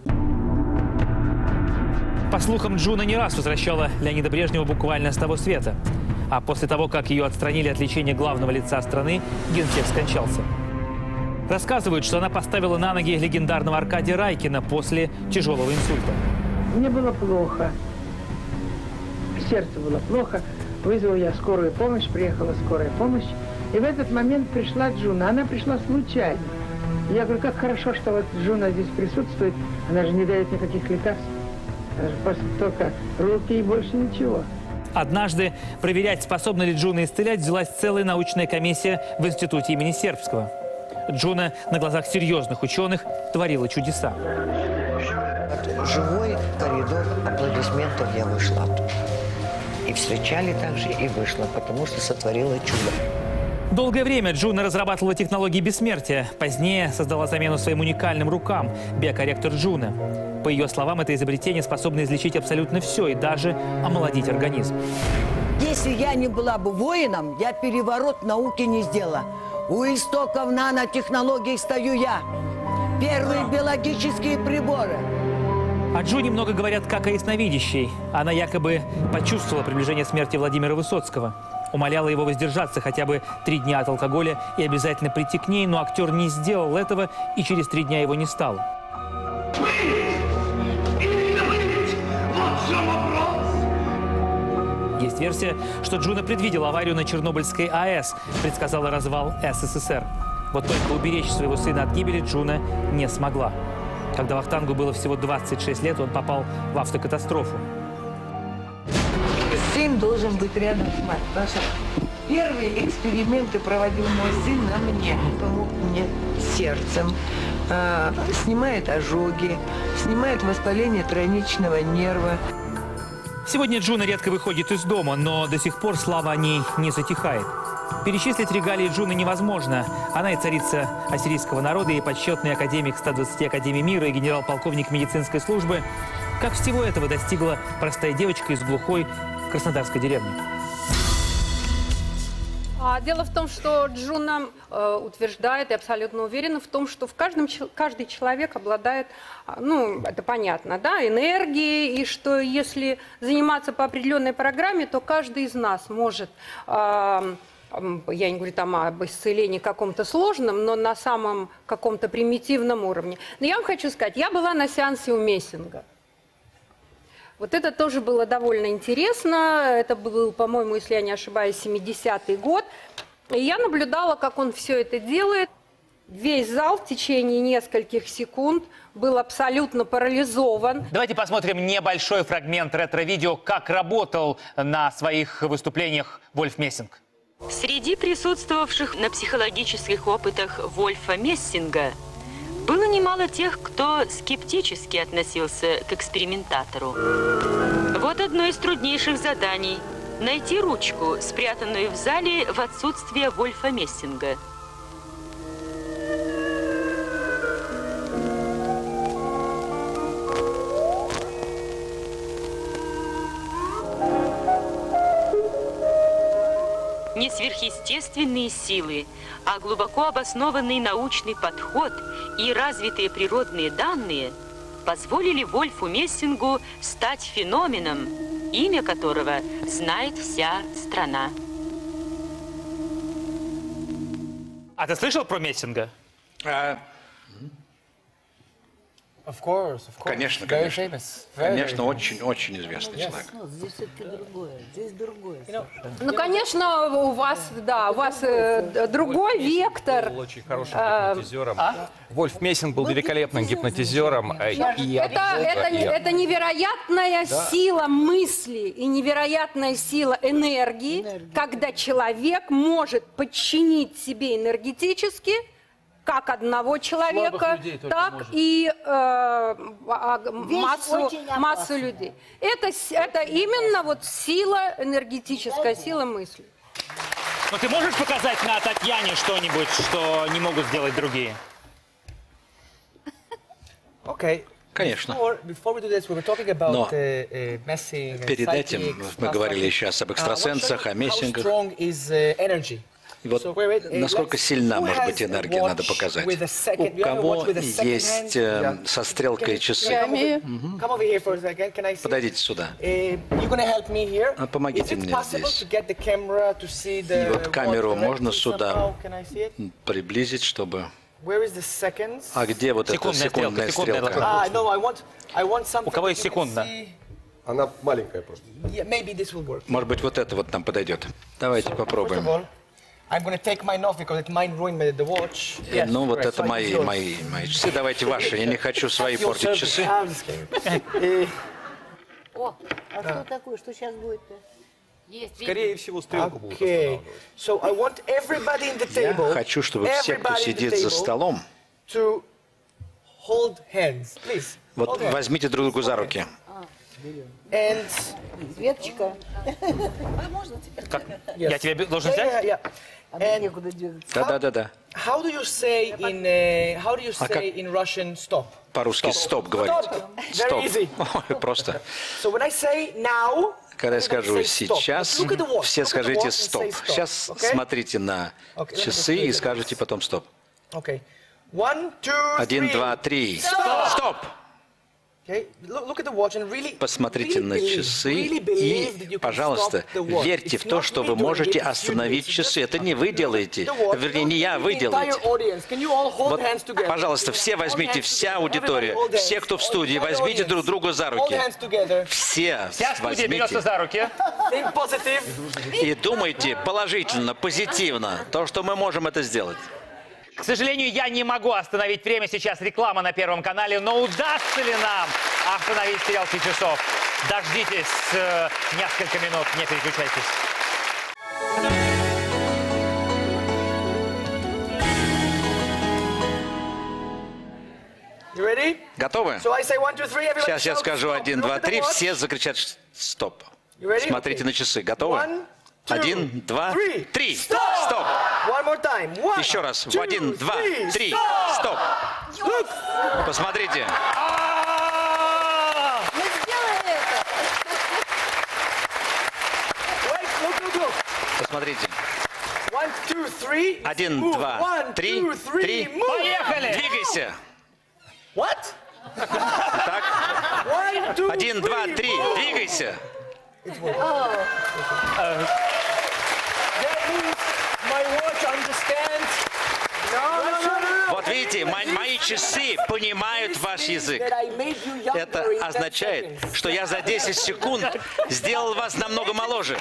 По слухам, Джуна не раз возвращала Леонида Брежнева буквально с того света. А после того, как ее отстранили от лечения главного лица страны, генсек скончался. Рассказывают, что она поставила на ноги легендарного Аркадия Райкина после тяжелого инсульта. Мне было плохо. Сердце было плохо. Вызвала я скорую помощь, приехала скорая помощь. И в этот момент пришла Джуна. Она пришла случайно. Я говорю, как хорошо, что вот Джуна здесь присутствует. Она же не дает никаких лекарств. Просто только руки и больше ничего. Однажды проверять, способна ли Джуна исцелять, взялась целая научная комиссия в институте имени Сербского. Джуна на глазах серьезных ученых творила чудеса. Живой коридор аплодисментов я вышла оттуда. И встречали также, и вышла, потому что сотворила чудо. Долгое время Джуна разрабатывала технологии бессмертия. Позднее создала замену своим уникальным рукам – биокорректор Джуна. По ее словам, это изобретение способно излечить абсолютно все и даже омолодить организм. Если я не была бы воином, я переворот науки не сделала. У истоков нанотехнологий стою я. Первые биологические приборы. О Джуне много говорят как о ясновидящей. Она якобы почувствовала приближение смерти Владимира Высоцкого. Умоляла его воздержаться хотя бы 3 дня от алкоголя и обязательно прийти к ней, но актер не сделал этого, и через 3 дня его не стало. Есть версия, что Джуна предвидела аварию на Чернобыльской АЭС, предсказала развал СССР. Вот только уберечь своего сына от гибели Джуна не смогла. Когда Вахтангу было всего 26 лет, он попал в автокатастрофу. Сын должен быть рядом с матерью. Потому что первые эксперименты проводил мой сын на мне. Помог мне сердцем. Снимает ожоги, снимает воспаление тройничного нерва. Сегодня Джуна редко выходит из дома, но до сих пор слава о ней не затихает. Перечислить регалии Джуны невозможно. Она и царица ассирийского народа, и почетный академик 120 Академий мира, и генерал-полковник медицинской службы. Как всего этого достигла простая девочка из глухой краснодарской деревни? Дело в том, что Джуна утверждает и абсолютно уверена в том, что каждый человек обладает, ну, это понятно, да, энергией, и что если заниматься по определенной программе, то каждый из нас может, я не говорю там об исцелении каком-то сложном, но на самом каком-то примитивном уровне. Но я вам хочу сказать, я была на сеансе у Мессинга. Вот это тоже было довольно интересно. Это был, по-моему, если я не ошибаюсь, 70-й год. И я наблюдала, как он все это делает. Весь зал в течение нескольких секунд был абсолютно парализован. Давайте посмотрим небольшой фрагмент ретро-видео, как работал на своих выступлениях Вольф Мессинг. Среди присутствовавших на психологических опытах Вольфа Мессинга было немало тех, кто скептически относился к экспериментатору. Вот одно из труднейших заданий – найти ручку, спрятанную в зале в отсутствие Вольфа Мессинга. Не сверхъестественные силы, а глубоко обоснованный научный подход и развитые природные данные позволили Вольфу Мессингу стать феноменом, имя которого знает вся страна. А ты слышал про Мессинга? Конечно, конечно. Конечно, очень-очень известный человек. Здесь все-таки другое. Здесь другое. Ну, конечно, у вас, да, у вас другой вектор. Он был очень хорошим гипнотизером. Вольф Мессинг был великолепным гипнотизером. Это невероятная сила мысли и невероятная сила энергии, когда человек может подчинить себе энергетически как одного человека, так и массу людей. Это именно вот сила, энергетическая сила мысли. Но ты можешь показать на Татьяне что-нибудь, что не могут сделать другие? Окей. Конечно. Но перед этим мы говорили сейчас об экстрасенсах, о Мессингах. И вот насколько сильна может быть энергия, надо показать. У кого есть со стрелкой часы? Подойдите сюда. Помогите мне здесь. И вот камеру можно сюда приблизить, чтобы... А где вот эта секундная стрелка? У кого есть секундная? Она маленькая просто. Может быть, вот это вот нам подойдет. Давайте попробуем. Ну, вот это мои часы. Давайте ваши. Я не хочу свои портить часы. О, а что такое? Что сейчас будет-то? Скорее всего, стрелку будут останавливать. Я хочу, чтобы все, кто сидит за столом, вот возьмите друг друга за руки. Светочка. Я тебе должен взять? Да. How do you say in Russian stop? По-русски стоп говорить. Стоп. Просто. So when I say now, когда я скажу сейчас, все скажите стоп. Сейчас смотрите на часы и скажете потом стоп. 1, 2, 3. Стоп! Посмотрите на часы и, пожалуйста, верьте в то, что вы можете остановить часы. Это не вы делаете, вернее, не я, вы делаете. Вот, пожалуйста, все возьмите, вся аудитория, все, кто в студии, возьмите друг друга за руки. Все возьмите. За руки. И думайте положительно, позитивно, то, что мы можем это сделать. К сожалению, я не могу остановить время. Сейчас реклама на Первом канале. Но удастся ли нам остановить стрелки часов? Дождитесь несколько минут. Не переключайтесь. Готовы? Сейчас я скажу 1, 2, 3. Все закричат стоп. Смотрите на часы. Готовы? 1, 2, 3. Стоп! One more time. One, Еще раз. two, 1, 2, 3. Стоп! Посмотрите. Мы сделали это. Wait, look. Посмотрите. 1, 2, 3. 1, 2, 3. Поехали! Двигайся. What? Так. 1, 2, 3. Двигайся. Вот видите, мои часы понимают ваш язык. Это означает, что я за 10 секунд сделал вас намного моложе.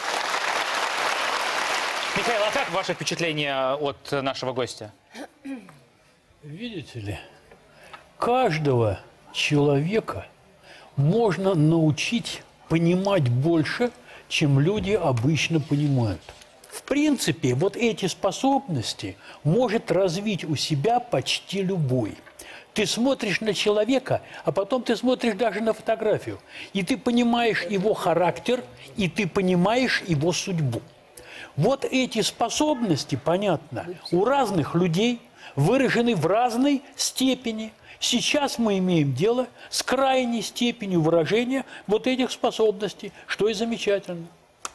Михаил, а как ваше впечатление от нашего гостя? Видите ли, каждого человека можно научить понимать больше, чем люди обычно понимают. В принципе, вот эти способности может развить у себя почти любой. Ты смотришь на человека, а потом ты смотришь даже на фотографию, и ты понимаешь его характер, и ты понимаешь его судьбу. Вот эти способности, понятно, у разных людей выражены в разной степени. Сейчас мы имеем дело с крайней степенью выражения вот этих способностей, что и замечательно.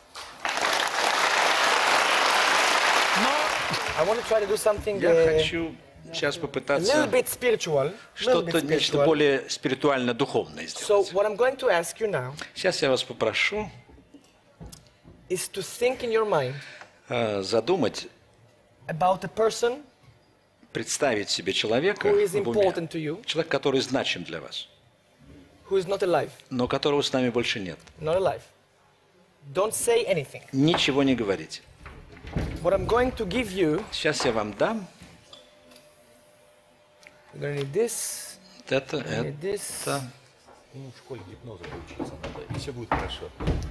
Я хочу сейчас попытаться что-то, нечто более спиритуально-духовное сделать. Сейчас я вас попрошу задумать, представить себе человека в уме, человек, который значим для вас, но которого с нами больше нет. Ничего не говорите. Сейчас я вам дам это. В школе гипноза поучиться надо, и все будет хорошо.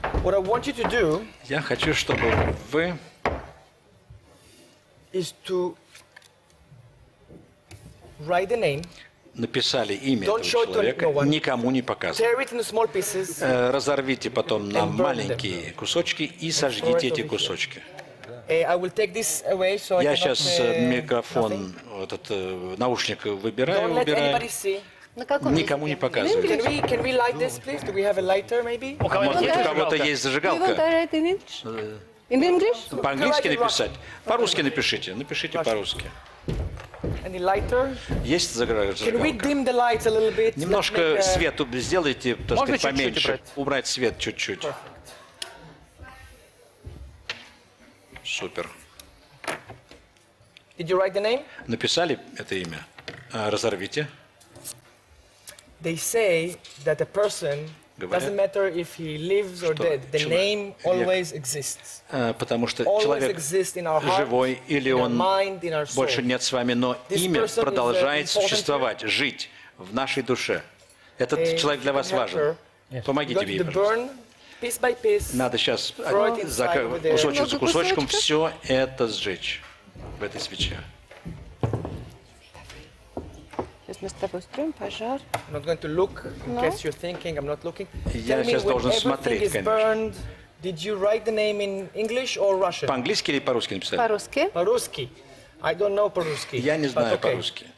Я хочу, чтобы вы написали имя этого человека, никому не показывайте. Разорвите потом на маленькие кусочки и сожгите эти кусочки. Я сейчас микрофон, этот наушник выбираю. Никому не показывайте. У кого-то есть зажигалка. По-английски написать? По-русски напишите. Напишите по-русски. Есть зажигалка? Немножко свет сделайте, так сказать, поменьше. Убрать свет чуть-чуть. Супер. Написали это имя? Разорвите. Потому что человек живой или он больше нет с вами, но имя продолжает существовать, жить в нашей душе. Этот человек для вас важен. Помогите мне, пожалуйста. Надо сейчас кусочек за кусочком все это сжечь в этой свече. Сейчас мы с тобой устроим пожар. Я сейчас должен смотреть, конечно. По-английски или по-русски написали? По-русски. По-русски. Я не знаю по-русски.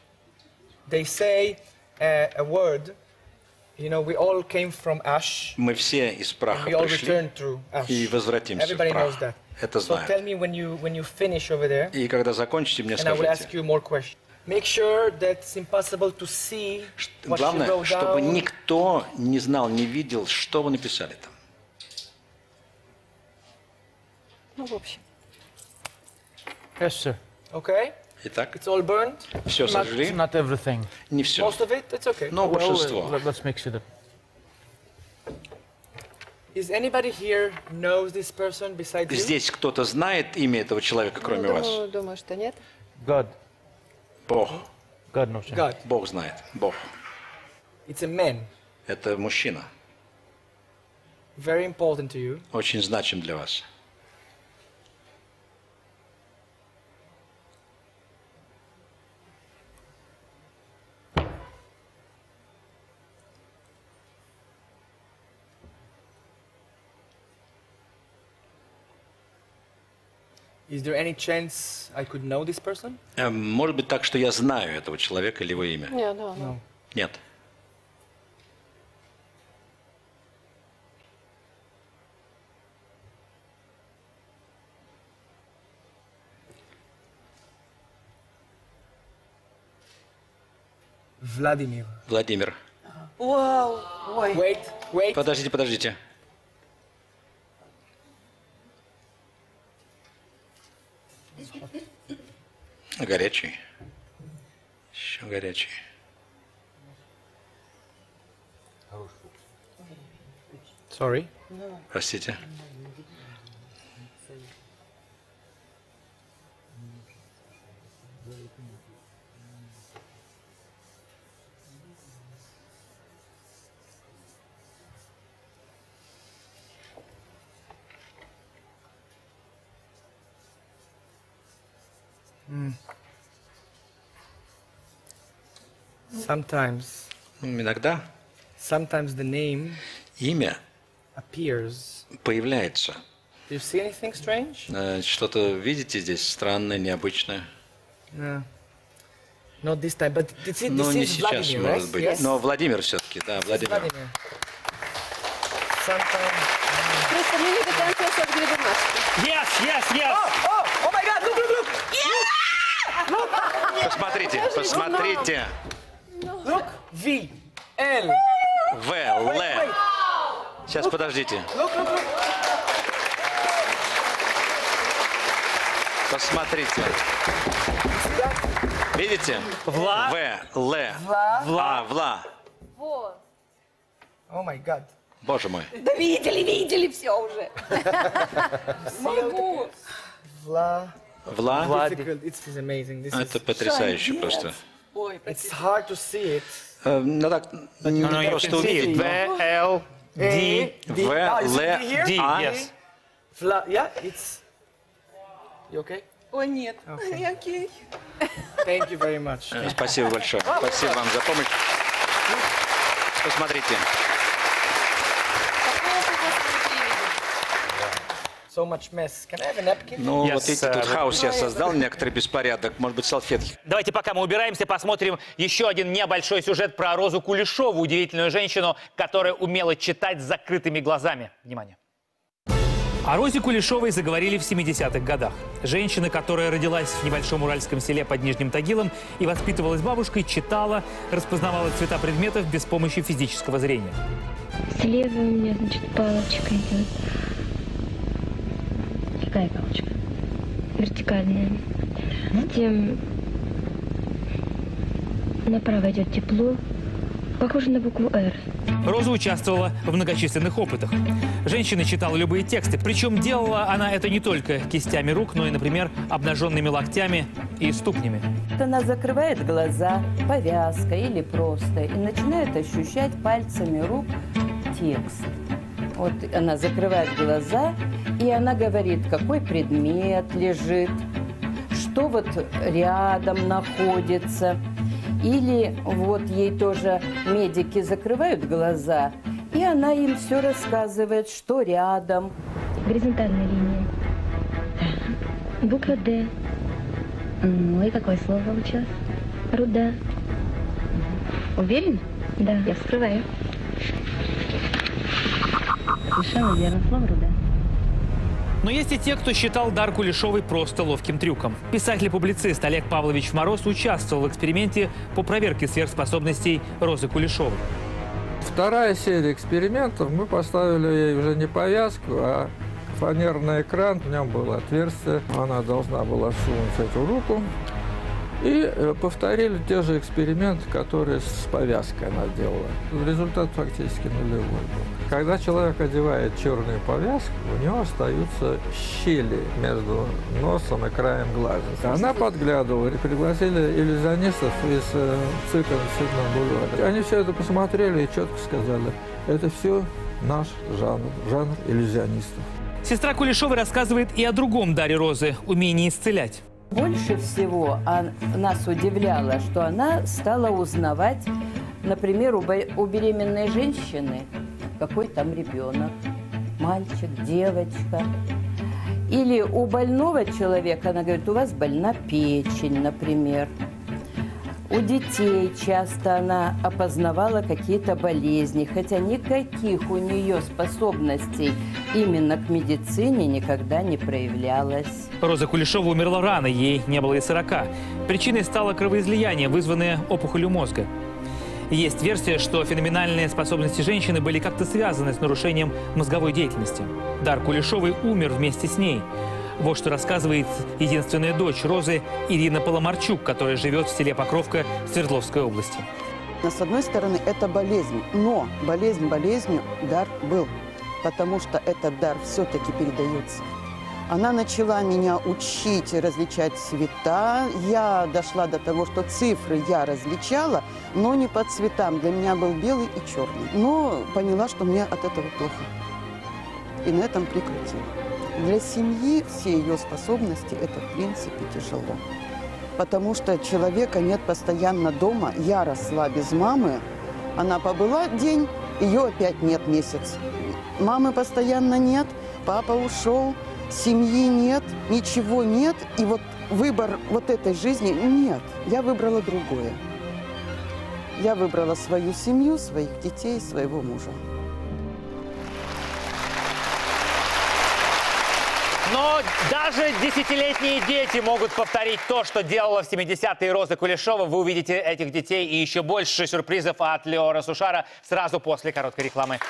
Мы все из праха пришли и возвратимся в прах. Это знаю. И когда закончите, мне скажите. Главное, чтобы никто не знал, не видел, что вы написали там. Ну, в общем. Yes, sir. Okay. Итак, все сожгли? Not everything. Не все. Most of it, it's okay. Но большинство. Let's mix it up. Is anybody here knows this person besides you? Здесь кто-то знает имя этого человека, кроме вас? Думаю, что нет. God. Бог. God knows. God. Бог знает. Бог. It's a man. Это мужчина. Very important to you. Очень значим для вас. Is there any chance I could know this person? Может быть так, что я знаю этого человека или его имя? Нет, да, да. Нет. Владимир. Владимир. Вау. Ой. Wait. Подождите. Горячий. Еще горячий. Sorry. Простите. Sometimes. Иногда. Sometimes the name. Имя. Appears. Появляется. Do you see anything strange? Что-то видите здесь странное, необычное? No. Not this time, but this Ну, не is сейчас, Vladimir, может right? быть. Yes? Но Владимир все-таки, да, Владимир. Просто мы не до конца собрали бумажки. Yes. Oh my God, look. Посмотрите. Look, V, L. В, Л. Сейчас, подождите. Look. Посмотрите. Видите? Вла. В, Л. Вла. Вла. Вот. Oh my God. Боже мой. Да видели все уже. Могу. Вла. Difficult. It's amazing. This Это is. потрясающе просто. Ой, It's hard to see it. Надо просто увидеть. В, Л, Д. В, Л, Д. Yes. Yeah, it's. You okay? О, нет. Okay. Окей. Thank you very much. Спасибо большое. Спасибо вам за помощь. Посмотрите. So much mess. Can I have a napkin? Ну, Yes, вот видите, тут хаос я создал, некоторый беспорядок. Может быть, салфетки. Давайте, пока мы убираемся, посмотрим еще один небольшой сюжет про Розу Кулешову, удивительную женщину, которая умела читать с закрытыми глазами. Внимание. О Розе Кулешовой заговорили в 70-х годах. Женщина, которая родилась в небольшом уральском селе под Нижним Тагилом и воспитывалась бабушкой, читала, распознавала цвета предметов без помощи физического зрения. Слева у меня, значит, палочка идет. Какая палочка? Вертикальная. Затем направо идет тепло. Похоже на букву «Р». Роза участвовала в многочисленных опытах. Женщина читала любые тексты, причем делала она это не только кистями рук, но и, например, обнаженными локтями и ступнями. Она закрывает глаза повязкой или просто и начинает ощущать пальцами рук текст. Вот она закрывает глаза, и она говорит, какой предмет лежит, что вот рядом находится. Или вот ей тоже медики закрывают глаза, и она им все рассказывает, что рядом. Горизонтальная линия. Буква «Д». Ну и какое слово получилось? Руда. Уверен? Да. Я вскрываю. Совершенно верно. Слово «Руда». Но есть и те, кто считал дар Кулешовой просто ловким трюком. Писатель и публицист Олег Павлович Мороз участвовал в эксперименте по проверке сверхспособностей Розы Кулешовой. Вторая серия экспериментов, мы поставили ей уже не повязку, а фанерный экран. В нем было отверстие, она должна была сунуть эту руку. И повторили те же эксперименты, которые с повязкой она делала. Результат фактически нулевой был. Когда человек одевает черную повязку, у него остаются щели между носом и краем глаза. Она подглядывала, и пригласили иллюзионистов из цирка на Цветном бульваре. Они все это посмотрели и четко сказали, это все наш жанр иллюзионистов. Сестра Кулешовой рассказывает и о другом даре Розы – умении исцелять. Больше всего нас удивляло, что она стала узнавать, например, у беременной женщины, какой там ребенок, мальчик, девочка. Или у больного человека, она говорит, у вас больна печень, например. У детей часто она опознавала какие-то болезни, хотя никаких у нее способностей именно к медицине никогда не проявлялось. Роза Кулешова умерла рано, ей не было и 40. Причиной стало кровоизлияние, вызванное опухолью мозга. Есть версия, что феноменальные способности женщины были как-то связаны с нарушением мозговой деятельности. Дар Кулешовой умер вместе с ней. Вот что рассказывает единственная дочь Розы Ирина Поломарчук, которая живет в селе Покровка Свердловской области. С одной стороны, это болезнь, но болезнь болезнью, дар был, потому что этот дар все-таки передается. Она начала меня учить различать цвета. Я дошла до того, что цифры я различала, но не по цветам. Для меня был белый и черный. Но поняла, что мне от этого плохо. И на этом прекратила. Для семьи все ее способности – это, в принципе, тяжело. Потому что человека нет постоянно дома. Я росла без мамы. Она побыла день, ее опять нет месяц. Мамы постоянно нет, папа ушел, семьи нет, ничего нет. И вот выбор вот этой жизни нет. Я выбрала другое. Я выбрала свою семью, своих детей, своего мужа. Но даже десятилетние дети могут повторить то, что делала в 70-е Роза Кулешова. Вы увидите этих детей и еще больше сюрпризов от Леора Сушара сразу после короткой рекламы.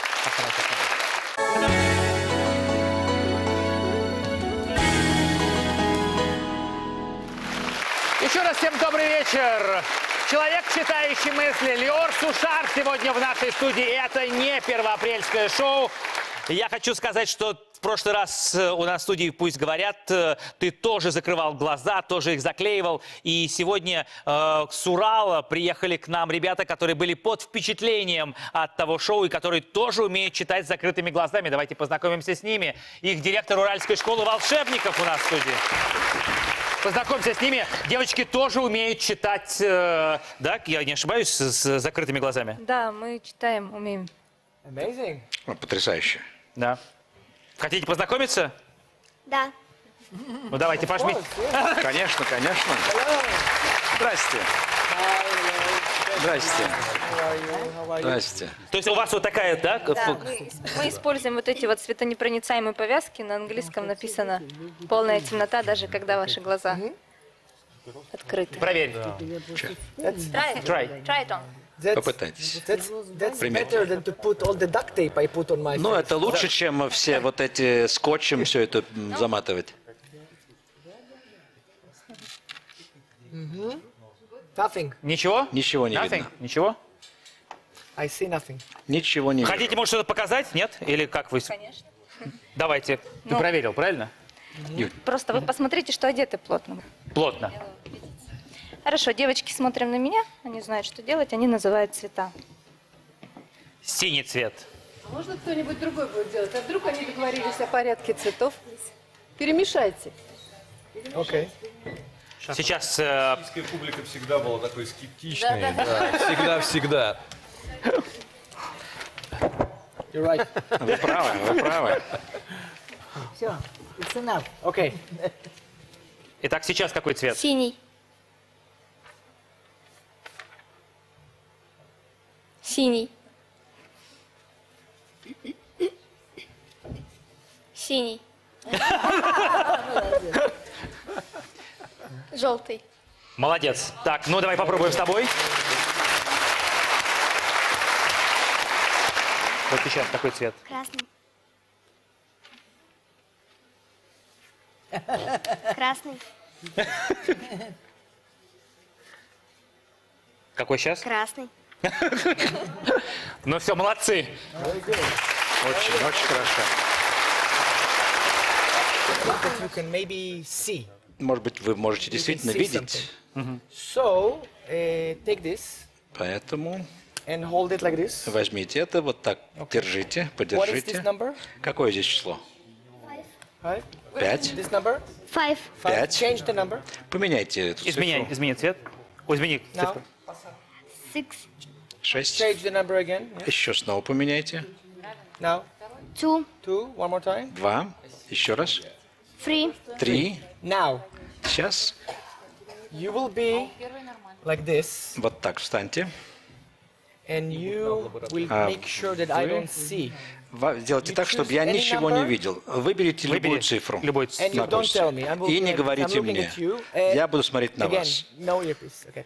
Еще раз всем добрый вечер. Человек, читающий мысли, Леор Сушар сегодня в нашей студии. И это не первоапрельское шоу. Я хочу сказать, что в прошлый раз у нас в студии «Пусть говорят», ты тоже закрывал глаза, тоже их заклеивал. И сегодня с Урала приехали к нам ребята, которые были под впечатлением от того шоу и которые тоже умеют читать с закрытыми глазами. Давайте познакомимся с ними. Их директор Уральской школы волшебников у нас в студии. Познакомься с ними. Девочки тоже умеют читать, да, я не ошибаюсь, с закрытыми глазами? Да, мы читаем, умеем. Amazing. Потрясающе. Да. Хотите познакомиться? Да. Ну давайте, пожмите. Конечно, конечно. Здрасте. Здрасте. Здрасте. То есть у вас вот такая, да? Да, мы используем вот эти вот светонепроницаемые повязки. На английском написано «полная темнота, даже когда ваши глаза открыты». Проверь. Try it on. Попытайтесь. Ну, это лучше, чем все вот эти скотчем все это заматывать. Ничего? Ничего не видно. Ничего? I see nothing. Ничего не видно. Хотите, может, что-то показать? Нет? Или как вы? Конечно. Давайте. Ты проверил, правильно? Просто вы посмотрите, что одеты плотно. Плотно. Хорошо, девочки смотрим на меня, они знают, что делать, они называют цвета. Синий цвет. А можно кто-нибудь другой будет делать? А вдруг они договорились о порядке цветов? Перемешайте. Окей. Сейчас... Российская публика всегда была такой скептичной. Да, всегда. You're right. Вы правы, вы правы. Все, it's enough. Окей. Итак, сейчас какой цвет? Синий. Синий. Синий. Желтый. Молодец. Так, ну давай попробуем с тобой. Вот сейчас какой цвет? Красный. Красный. Какой сейчас? Красный. Ну все, молодцы. Очень, очень хорошо. You can maybe see. Может быть, вы можете действительно видеть. So, take this. Поэтому And hold it like this. возьмите это, вот так держите, What is this подержите. number? Какое здесь число? 5. 5. This number? 5. 5. Change the number. Поменяйте эту цифру. Измени цвет. Ой, измени Now. цифру. 6. 6. Change the number again. Yeah. Еще снова поменяйте. Now. 2. 2. One more time. 2. Еще раз. Free. 3. Now, Сейчас. you will be like this, Вот так встаньте. and you will А make sure that I вы don't see. Сделайте You так, чтобы я choose any ничего не number. видел. Выберите любую цифру. And you don't tell me. I'm И не looking говорите I'm looking мне. at you, and Я буду смотреть на again, вас. no earpiece. Okay.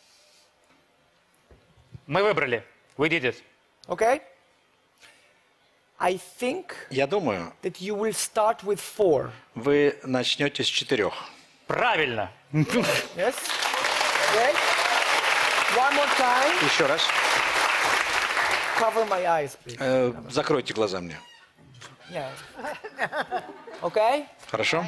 Мы выбрали. We did it. Okay. I think Я думаю, that you will start with 4. вы начнете с 4. Правильно. Yes. Great. One more time. Еще раз. Cover my eyes, please. Закройте глаза мне. Yeah. Okay. Хорошо?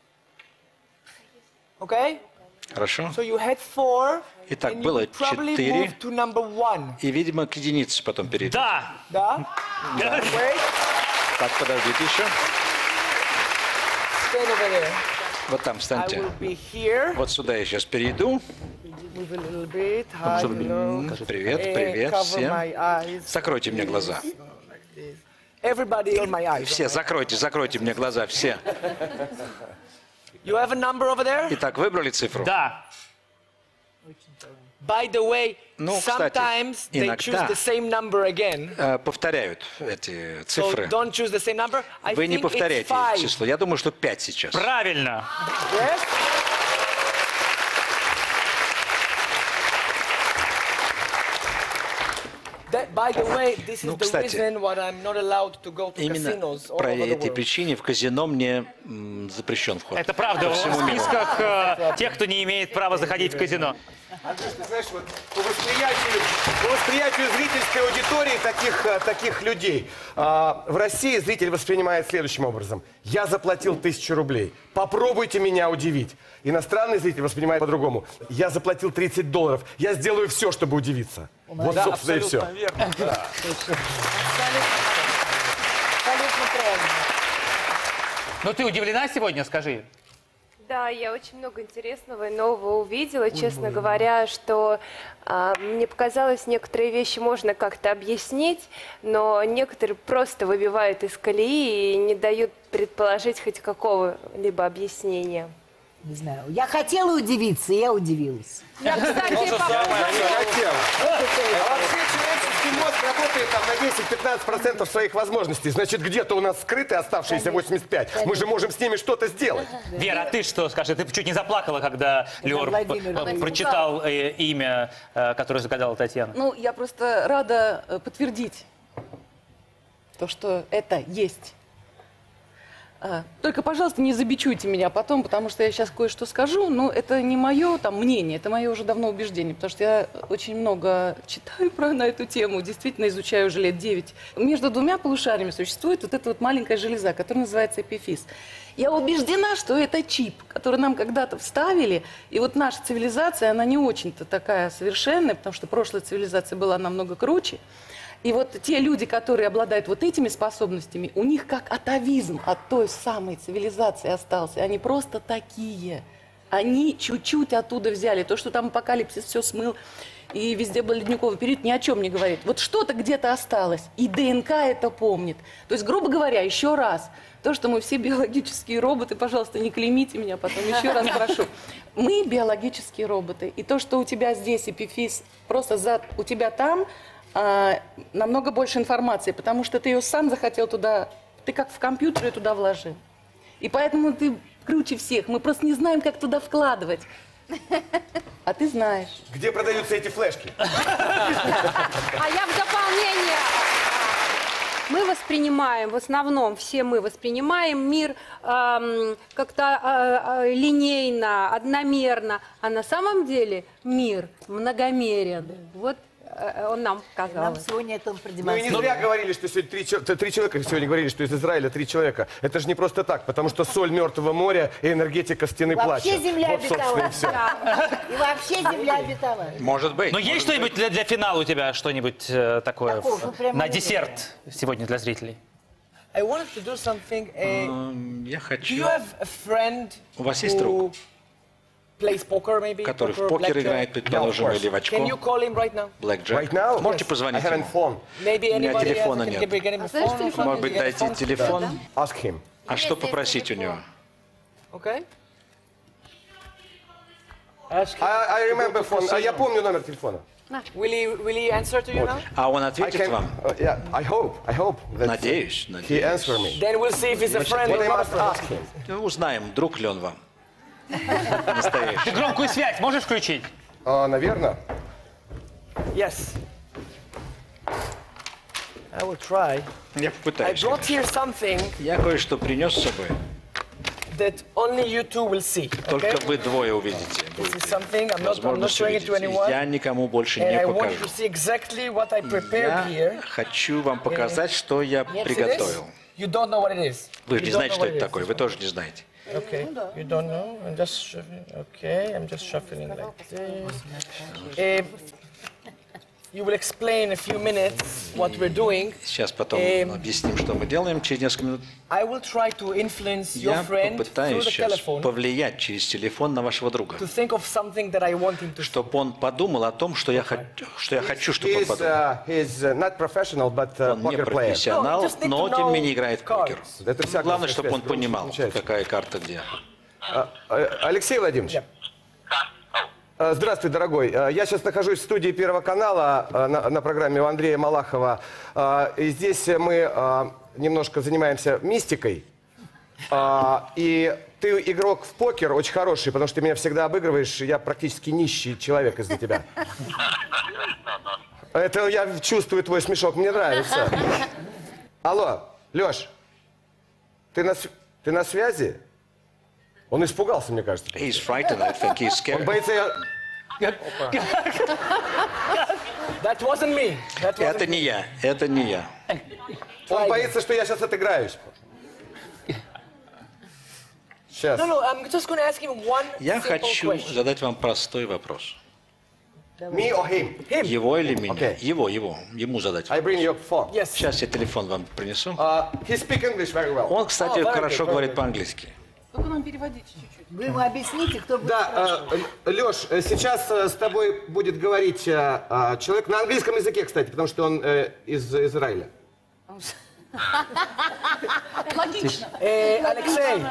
Okay. Хорошо. So you had 4. Итак, and you было will probably 4. move to number 1. И, видимо, к единице потом перейдем. Да. Да? Wait. Так, подождите еще. Stand over there. Вот там I встаньте. will be here. Вот сюда я сейчас перейду. Move a little bit. Hi, hello. Привет, And привет cover всем. my eyes. Закройте мне глаза. Everybody on my eyes. Все, закройте мне глаза, все. You have a number over there? Итак, выбрали цифру? Да. By the way, Ну, кстати, sometimes they choose иногда the same number again. Повторяют эти So цифры. don't choose the same number. I Вы не think it's повторяете 5. число. Я думаю, что 5 сейчас. Правильно. Yes? By the way, this is the кстати, reason why I'm not allowed to go to Именно casinos all по over the этой world. причине в казино мне запрещен вход. Это правда. По В всему миру. списках тех, кто не имеет права заходить в казино. Андрюш, ты знаешь, вот по восприятию зрительской аудитории таких людей, в России зритель воспринимает следующим образом. Я заплатил 1000 рублей. Попробуйте меня удивить. Иностранный зритель воспринимает по-другому. Я заплатил $30. Я сделаю все, чтобы удивиться. Вот, Да, собственно, и все. абсолютно верно. Абсолютно правильно. Ну ты удивлена сегодня, скажи? Да, я очень много интересного и нового увидела, честно говоря, что мне показалось, некоторые вещи можно как-то объяснить, но некоторые просто выбивают из колеи и не дают предположить хоть какого-либо объяснения. Не знаю. Я хотела удивиться, и я удивилась. Я, кстати, Вообще человеческий мозг работает там на 10-15% своих возможностей. Значит, где-то у нас скрыты оставшиеся 85. Мы же можем с ними что-то сделать. Вера, а ты что скажешь? Ты чуть не заплакала, когда Леор прочитал имя, которое загадала Татьяна. Ну, я просто рада подтвердить то, что это есть. Только, пожалуйста, не забичуйте меня потом, потому что я сейчас кое-что скажу, но это не мое там мнение, это мое уже давно убеждение, потому что я очень много читаю на эту тему, действительно изучаю уже лет 9. Между двумя полушариями существует вот эта вот маленькая железа, которая называется эпифиз. Я убеждена, что это чип, который нам когда-то вставили, и вот наша цивилизация, она не очень-то такая совершенная, потому что прошлая цивилизация была намного круче. И вот те люди, которые обладают вот этими способностями, у них как атовизм от той самой цивилизации остался. Они просто такие. Они чуть-чуть оттуда взяли. То, что там апокалипсис все смыл, и везде был ледниковый период, ни о чем не говорит. Вот что-то где-то осталось, и ДНК это помнит. То есть, грубо говоря, еще раз, то, что мы все биологические роботы, пожалуйста, не клеймите меня потом, еще раз прошу. Мы биологические роботы. И то, что у тебя здесь эпифиз, просто у тебя там, намного больше информации, потому что ты ее сам захотел туда, ты как в компьютере туда вложил. И поэтому ты круче всех. Мы просто не знаем, как туда вкладывать. А ты знаешь. Где продаются эти флешки? А я в дополнение. Мы воспринимаем, в основном все мы воспринимаем мир как-то линейно, одномерно, а на самом деле мир многомерен. Вот он нам сказал. Нам сегодня это он Мы продемонстрировал. не зря говорили, что сегодня три человека сегодня говорили, что из Израиля 3 человека. Это же не просто так, потому что соль Мертвого моря и энергетика стены плача. Вообще земля Вот, собственно, и обетовая. все. И вообще земля обетовая. Может быть. Но есть что-нибудь для финала у тебя, что-нибудь такое Такого, ну, прямо на не десерт сегодня для зрителей? I wanted to do something. Я Do хочу... you have a friend У вас есть друг, plays poker, maybe? который в Poker, покер blackjack? играет, предположим, Yeah, of course. или в очко? Can you call him right now? Блэкджек. Right now? Можете Yes. позвонить I haven't ему? phone. Maybe У меня anybody телефона else can нет. get him a А знаешь phone? телефон? Может быть, дайте телефон? Ask him. А что попросить у него? Okay. I remember phone. Я помню номер телефона. Will he answer to you now? А он ответит вам? Yeah, I hope that Надеюсь, he answer me. Then we'll see if he's a friend What I or must not. ask him. Узнаем, друг ли он вам. Настоящий. Ты громкую связь можешь включить? Наверное. Yes. I will try. Я I попытаюсь. brought here something Я кое-что принес с собой. that only you two will see. Только Okay? вы двое увидите. This is something I'm not Возможность showing it to увидеть. anyone. Я никому больше And не I want you покажу. to see exactly what I prepared Я here. хочу вам показать, что я See this? приготовил. You don't know what it is. Вы You же не don't знаете, know что what это it is. такое. Вы тоже не знаете. Okay. You don't know? I'm just shuffling. Okay, I'm just shuffling like this. You will explain in a few minutes what we're doing. Сейчас потом объясним, что мы делаем через несколько минут. I will try to influence your Я friend through попытаюсь the сейчас telephone повлиять через телефон на вашего друга, to think of something that I want him to. чтобы он подумал о том, что я хочу, чтобы он подумал. He's not professional, but Он не poker player. профессионал, но тем не менее играет в покер. Это всякое Главное, чтобы он связь, понимал, какая карта где. Алексей Владимирович. Здравствуй, дорогой. Я сейчас нахожусь в студии Первого канала на программе у Андрея Малахова. И здесь мы немножко занимаемся мистикой. И ты игрок в покер очень хороший, потому что ты меня всегда обыгрываешь. Я практически нищий человек из-за тебя. Это я чувствую твой смешок, мне нравится. Алло, Леш, ты на связи? Он испугался, мне кажется. He's frightened, I think he's scared. Он боится, That wasn't me. Это не я, это не я. Он боится, что я сейчас отыграюсь. Сейчас. No, I'm just going to ask him one Я simple хочу question. задать вам простой вопрос. Me or him? Его или меня? Okay. Ему задать. I bring your phone. Yes. Сейчас я телефон вам принесу. He speak English very well. Он, кстати, very хорошо good, very говорит good. по-английски. Только нам переводите чуть-чуть. Вы ему объясните, кто будет Да, Леш, сейчас с тобой будет говорить человек на английском языке, кстати, потому что он из Израиля. Логично. Alexei,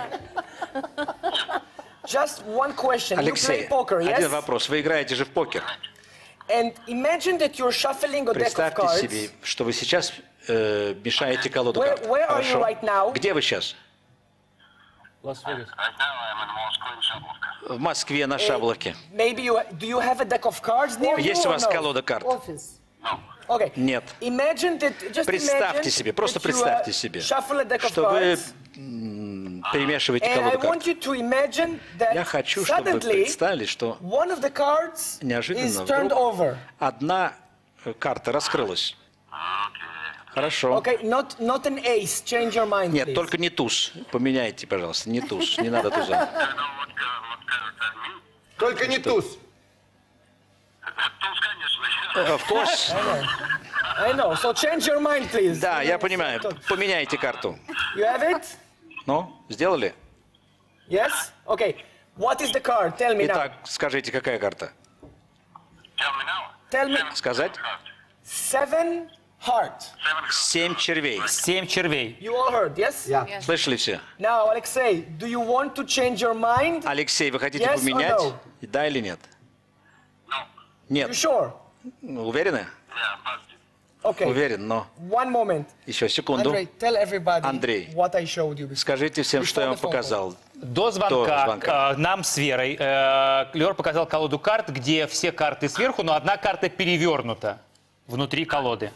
just one question. Алексей, You play poker, yes? один вопрос. Вы играете же в покер. And imagine that you're shuffling a deck of Представьте cards. себе, что вы сейчас мешаете колоду карт. Where are you Хорошо. right now? Где вы сейчас? Лас-Вегас. В Москве на Шаблоке. Maybe do you have a deck of cards near you Есть у or вас no? колода карт? офис. Okay. Нет. Imagine that, just Представьте imagine себе, просто that представьте you, себе, shuffle a deck of что вы cards, перемешиваете and I колоду want карт. you to imagine that Я хочу, чтобы вы suddenly представили, что one of the cards is неожиданно turned вдруг over. одна карта раскрылась. Хорошо. Okay, not an ace. Change your mind, Нет, please. только не туз. Поменяйте, пожалуйста, не туз. Не надо туза. Только не туз. Of course. I know. So change your mind, please. Да, я понимаю. Поменяйте карту. You have it? Ну, сделали? Yes? Okay. What is the card? Tell me now. Итак, скажите, какая карта? Tell me. Сказать? Seven heart. 7 червей. 7 червей. You all heard, yes? Yeah. Слышали все? Now, Alexei, do you want to change your mind? Алексей, вы хотите Yes or поменять? no? Да или нет? Нет. You sure? Уверены? Okay. Уверен, но One moment. еще секунду. Andrei, tell everybody Андрей, what I showed you before. скажите всем, что я вам показал. До звонка нам с Верой Лёр показал колоду карт, где все карты сверху, но одна карта перевернута внутри колоды.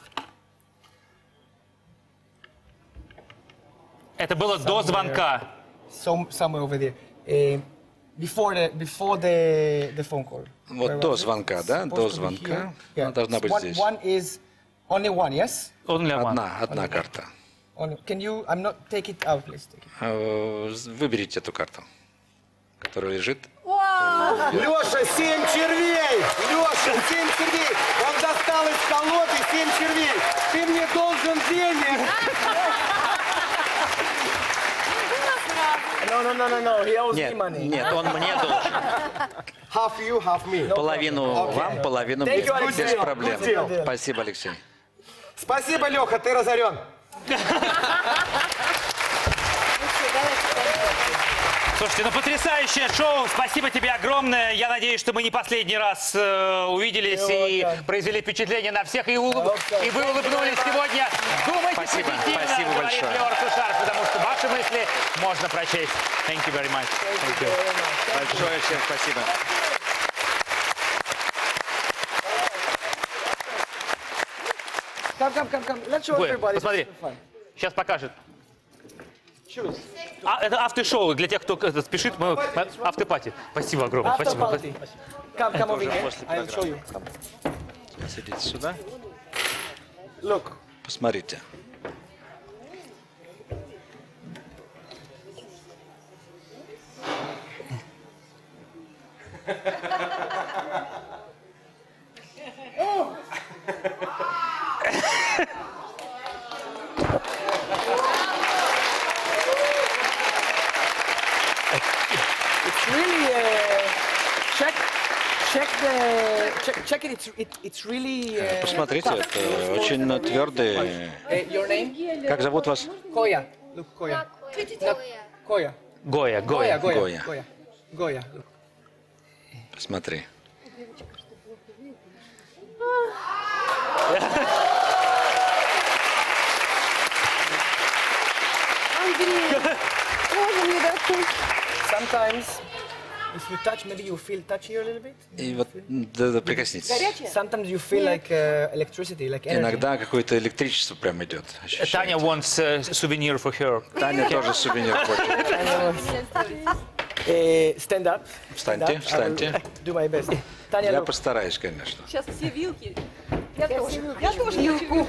Это было до звонка. Somewhere over there. Before the phone call. Вот до звонка, да? До звонка. Она должна быть здесь. One is only one, yes? Одна карта. Can you? I'm not take it out, please. Take it. Выберите эту карту, которая лежит. Леша, 7 червей! Леша, 7 червей! Он достал из колоды 7 червей! Ты мне должен денег! No. He owes me Нет, money. нет, он мне должен. Half you, half me. Половину вам, половину мне. Без проблем. Спасибо, Алексей. Спасибо, Леха, ты разорен. Слушайте, ну потрясающее шоу. Спасибо тебе огромное. Я надеюсь, что мы не последний раз увиделись и произвели впечатление на всех. И вы улыбнулись сегодня. Думайте позитивно, спасибо говорит большое. Леор Сушар, потому что ваши мысли можно прочесть. Thank you very much. Thank you. Большое всем спасибо. Come. Let's show Гоя, everybody. посмотри. Сейчас покажет. Это автошоу. Для тех, кто спешит, мы автопати. Спасибо огромное. Спасибо. Come over Уже here. после I'll show you. Садитесь сюда. Look. Посмотрите. It's really check it. It's really. Посмотрите, это очень твердый. Your name? Как зовут вас? Koya. Look, Koya. Koya. Гоя. Look. Посмотри. Sometimes, if you touch, maybe you feel touch here a little bit. И вот прикоснитесь. Sometimes you feel like electricity, like energy. Иногда какое-то электричество прям идет. Таня wants a souvenir for her. Таня тоже сувенир хочет. Stand up. Встаньте. Do my best. Таня, Я look. постараюсь, конечно. Сейчас все вилки. Я тоже вилку.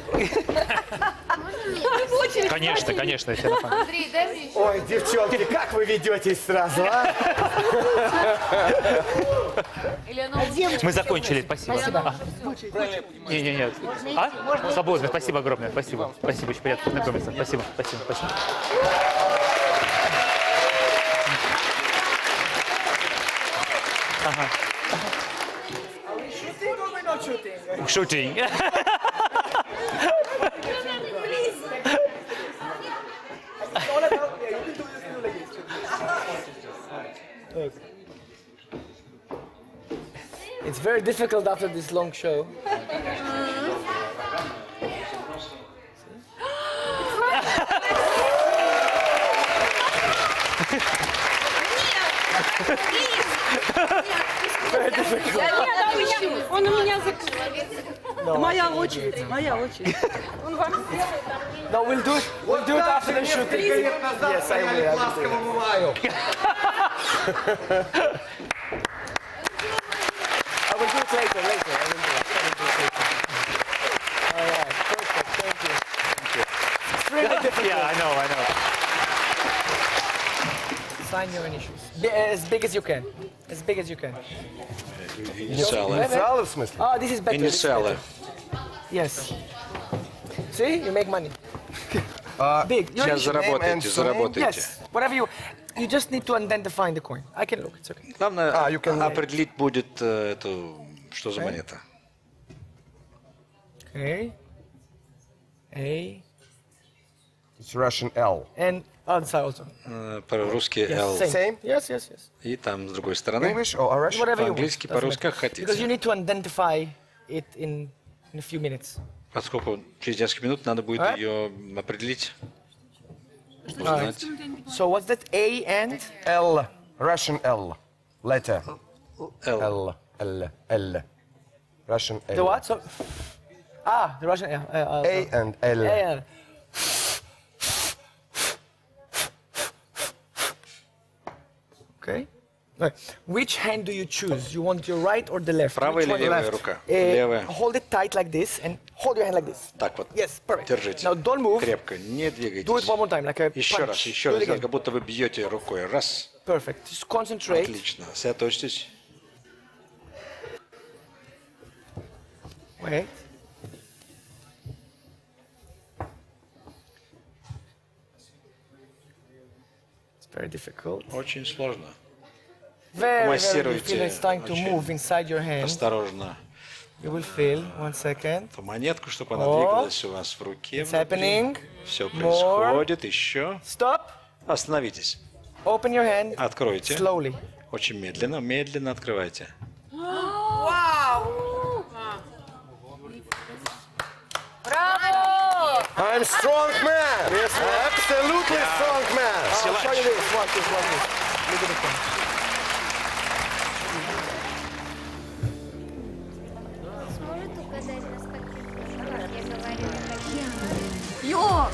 Конечно, я тебе напомню. Андрей, дай мне еще. Ой, девчонки, как вы ведетесь сразу, а? Мы закончили, спасибо. Нет. А? Свободно, спасибо огромное, спасибо. Спасибо, очень приятно познакомиться. Спасибо. Ага. Shooting. It's very difficult after this long show. Он у меня Моя очередь. Он вам сделает, а мне... No, we'll do it after the shooting. Yes, I will. I will do it later. All right, perfect. Thank you. It's really difficult. Yeah, I know. Sign your initials. As big as you can. Инициалы в смысле? Oh, this is better. Инициалы. Yes. See, you make money. Big. Сейчас заработаете. Yes. Whatever you just need to identify the coin. I can look. It's okay. Главное определить будет эту, что за монета. Okay. A. It's Russian L. And answer also. По-русски L. Same. Yes. И там с другой стороны. English or Russian? Whatever you want. По-английски, по-русски, как хотите. Because you need to identify it in a few minutes. Поскольку через несколько минут надо будет ее определить, узнать. So what's that? A and L. Russian L. Letter. L. Russian L. The what? So, the Russian L. A and L. A and L. Okay. Right. Which hand do you choose? You want your right or the left? Правая или левая рука? Левая. Hold it tight like this and hold your hand like this. Так вот. Yes, perfect. Держите. Now don't move. Крепко. Не двигайтесь. Do it one more time, like a Еще punch. раз. Do it again. Как будто вы бьете рукой. Раз. Perfect. Just concentrate. Отлично. Сосредоточьтесь. Wait. It's very difficult. Очень сложно. Very, you Массируйте feel it's starting to очень move inside your hand. осторожно You will feel, 1 second. эту монетку, чтобы она О, двигалась у вас в руке. It's happening. Все More. происходит. Еще. Stop. Остановитесь. Open your hand. Откройте. Slowly. Очень медленно, медленно открывайте. Вау! Браво! I'm strong man. Yes, absolutely strong man. I'll show you this. Watch this. Watch this. Look at the thing. Йо!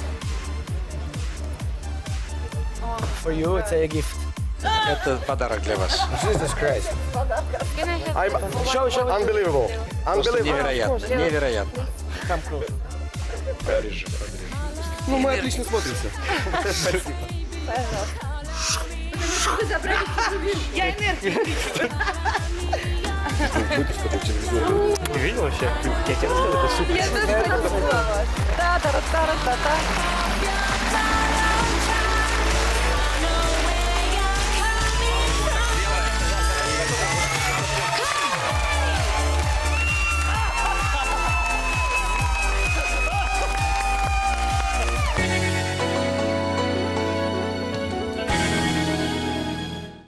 For you, it's a gift. Это подарок для вас. Jesus Christ. Show it. Unbelievable. Просто Unbelievable. невероятно, невероятно. Come close. Поближе. Ну, мы отлично смотримся. Спасибо. Я энергию Ты видел вообще? Я тебе рассказывал, это супер. Я тоже Та-та-та-та-та-та.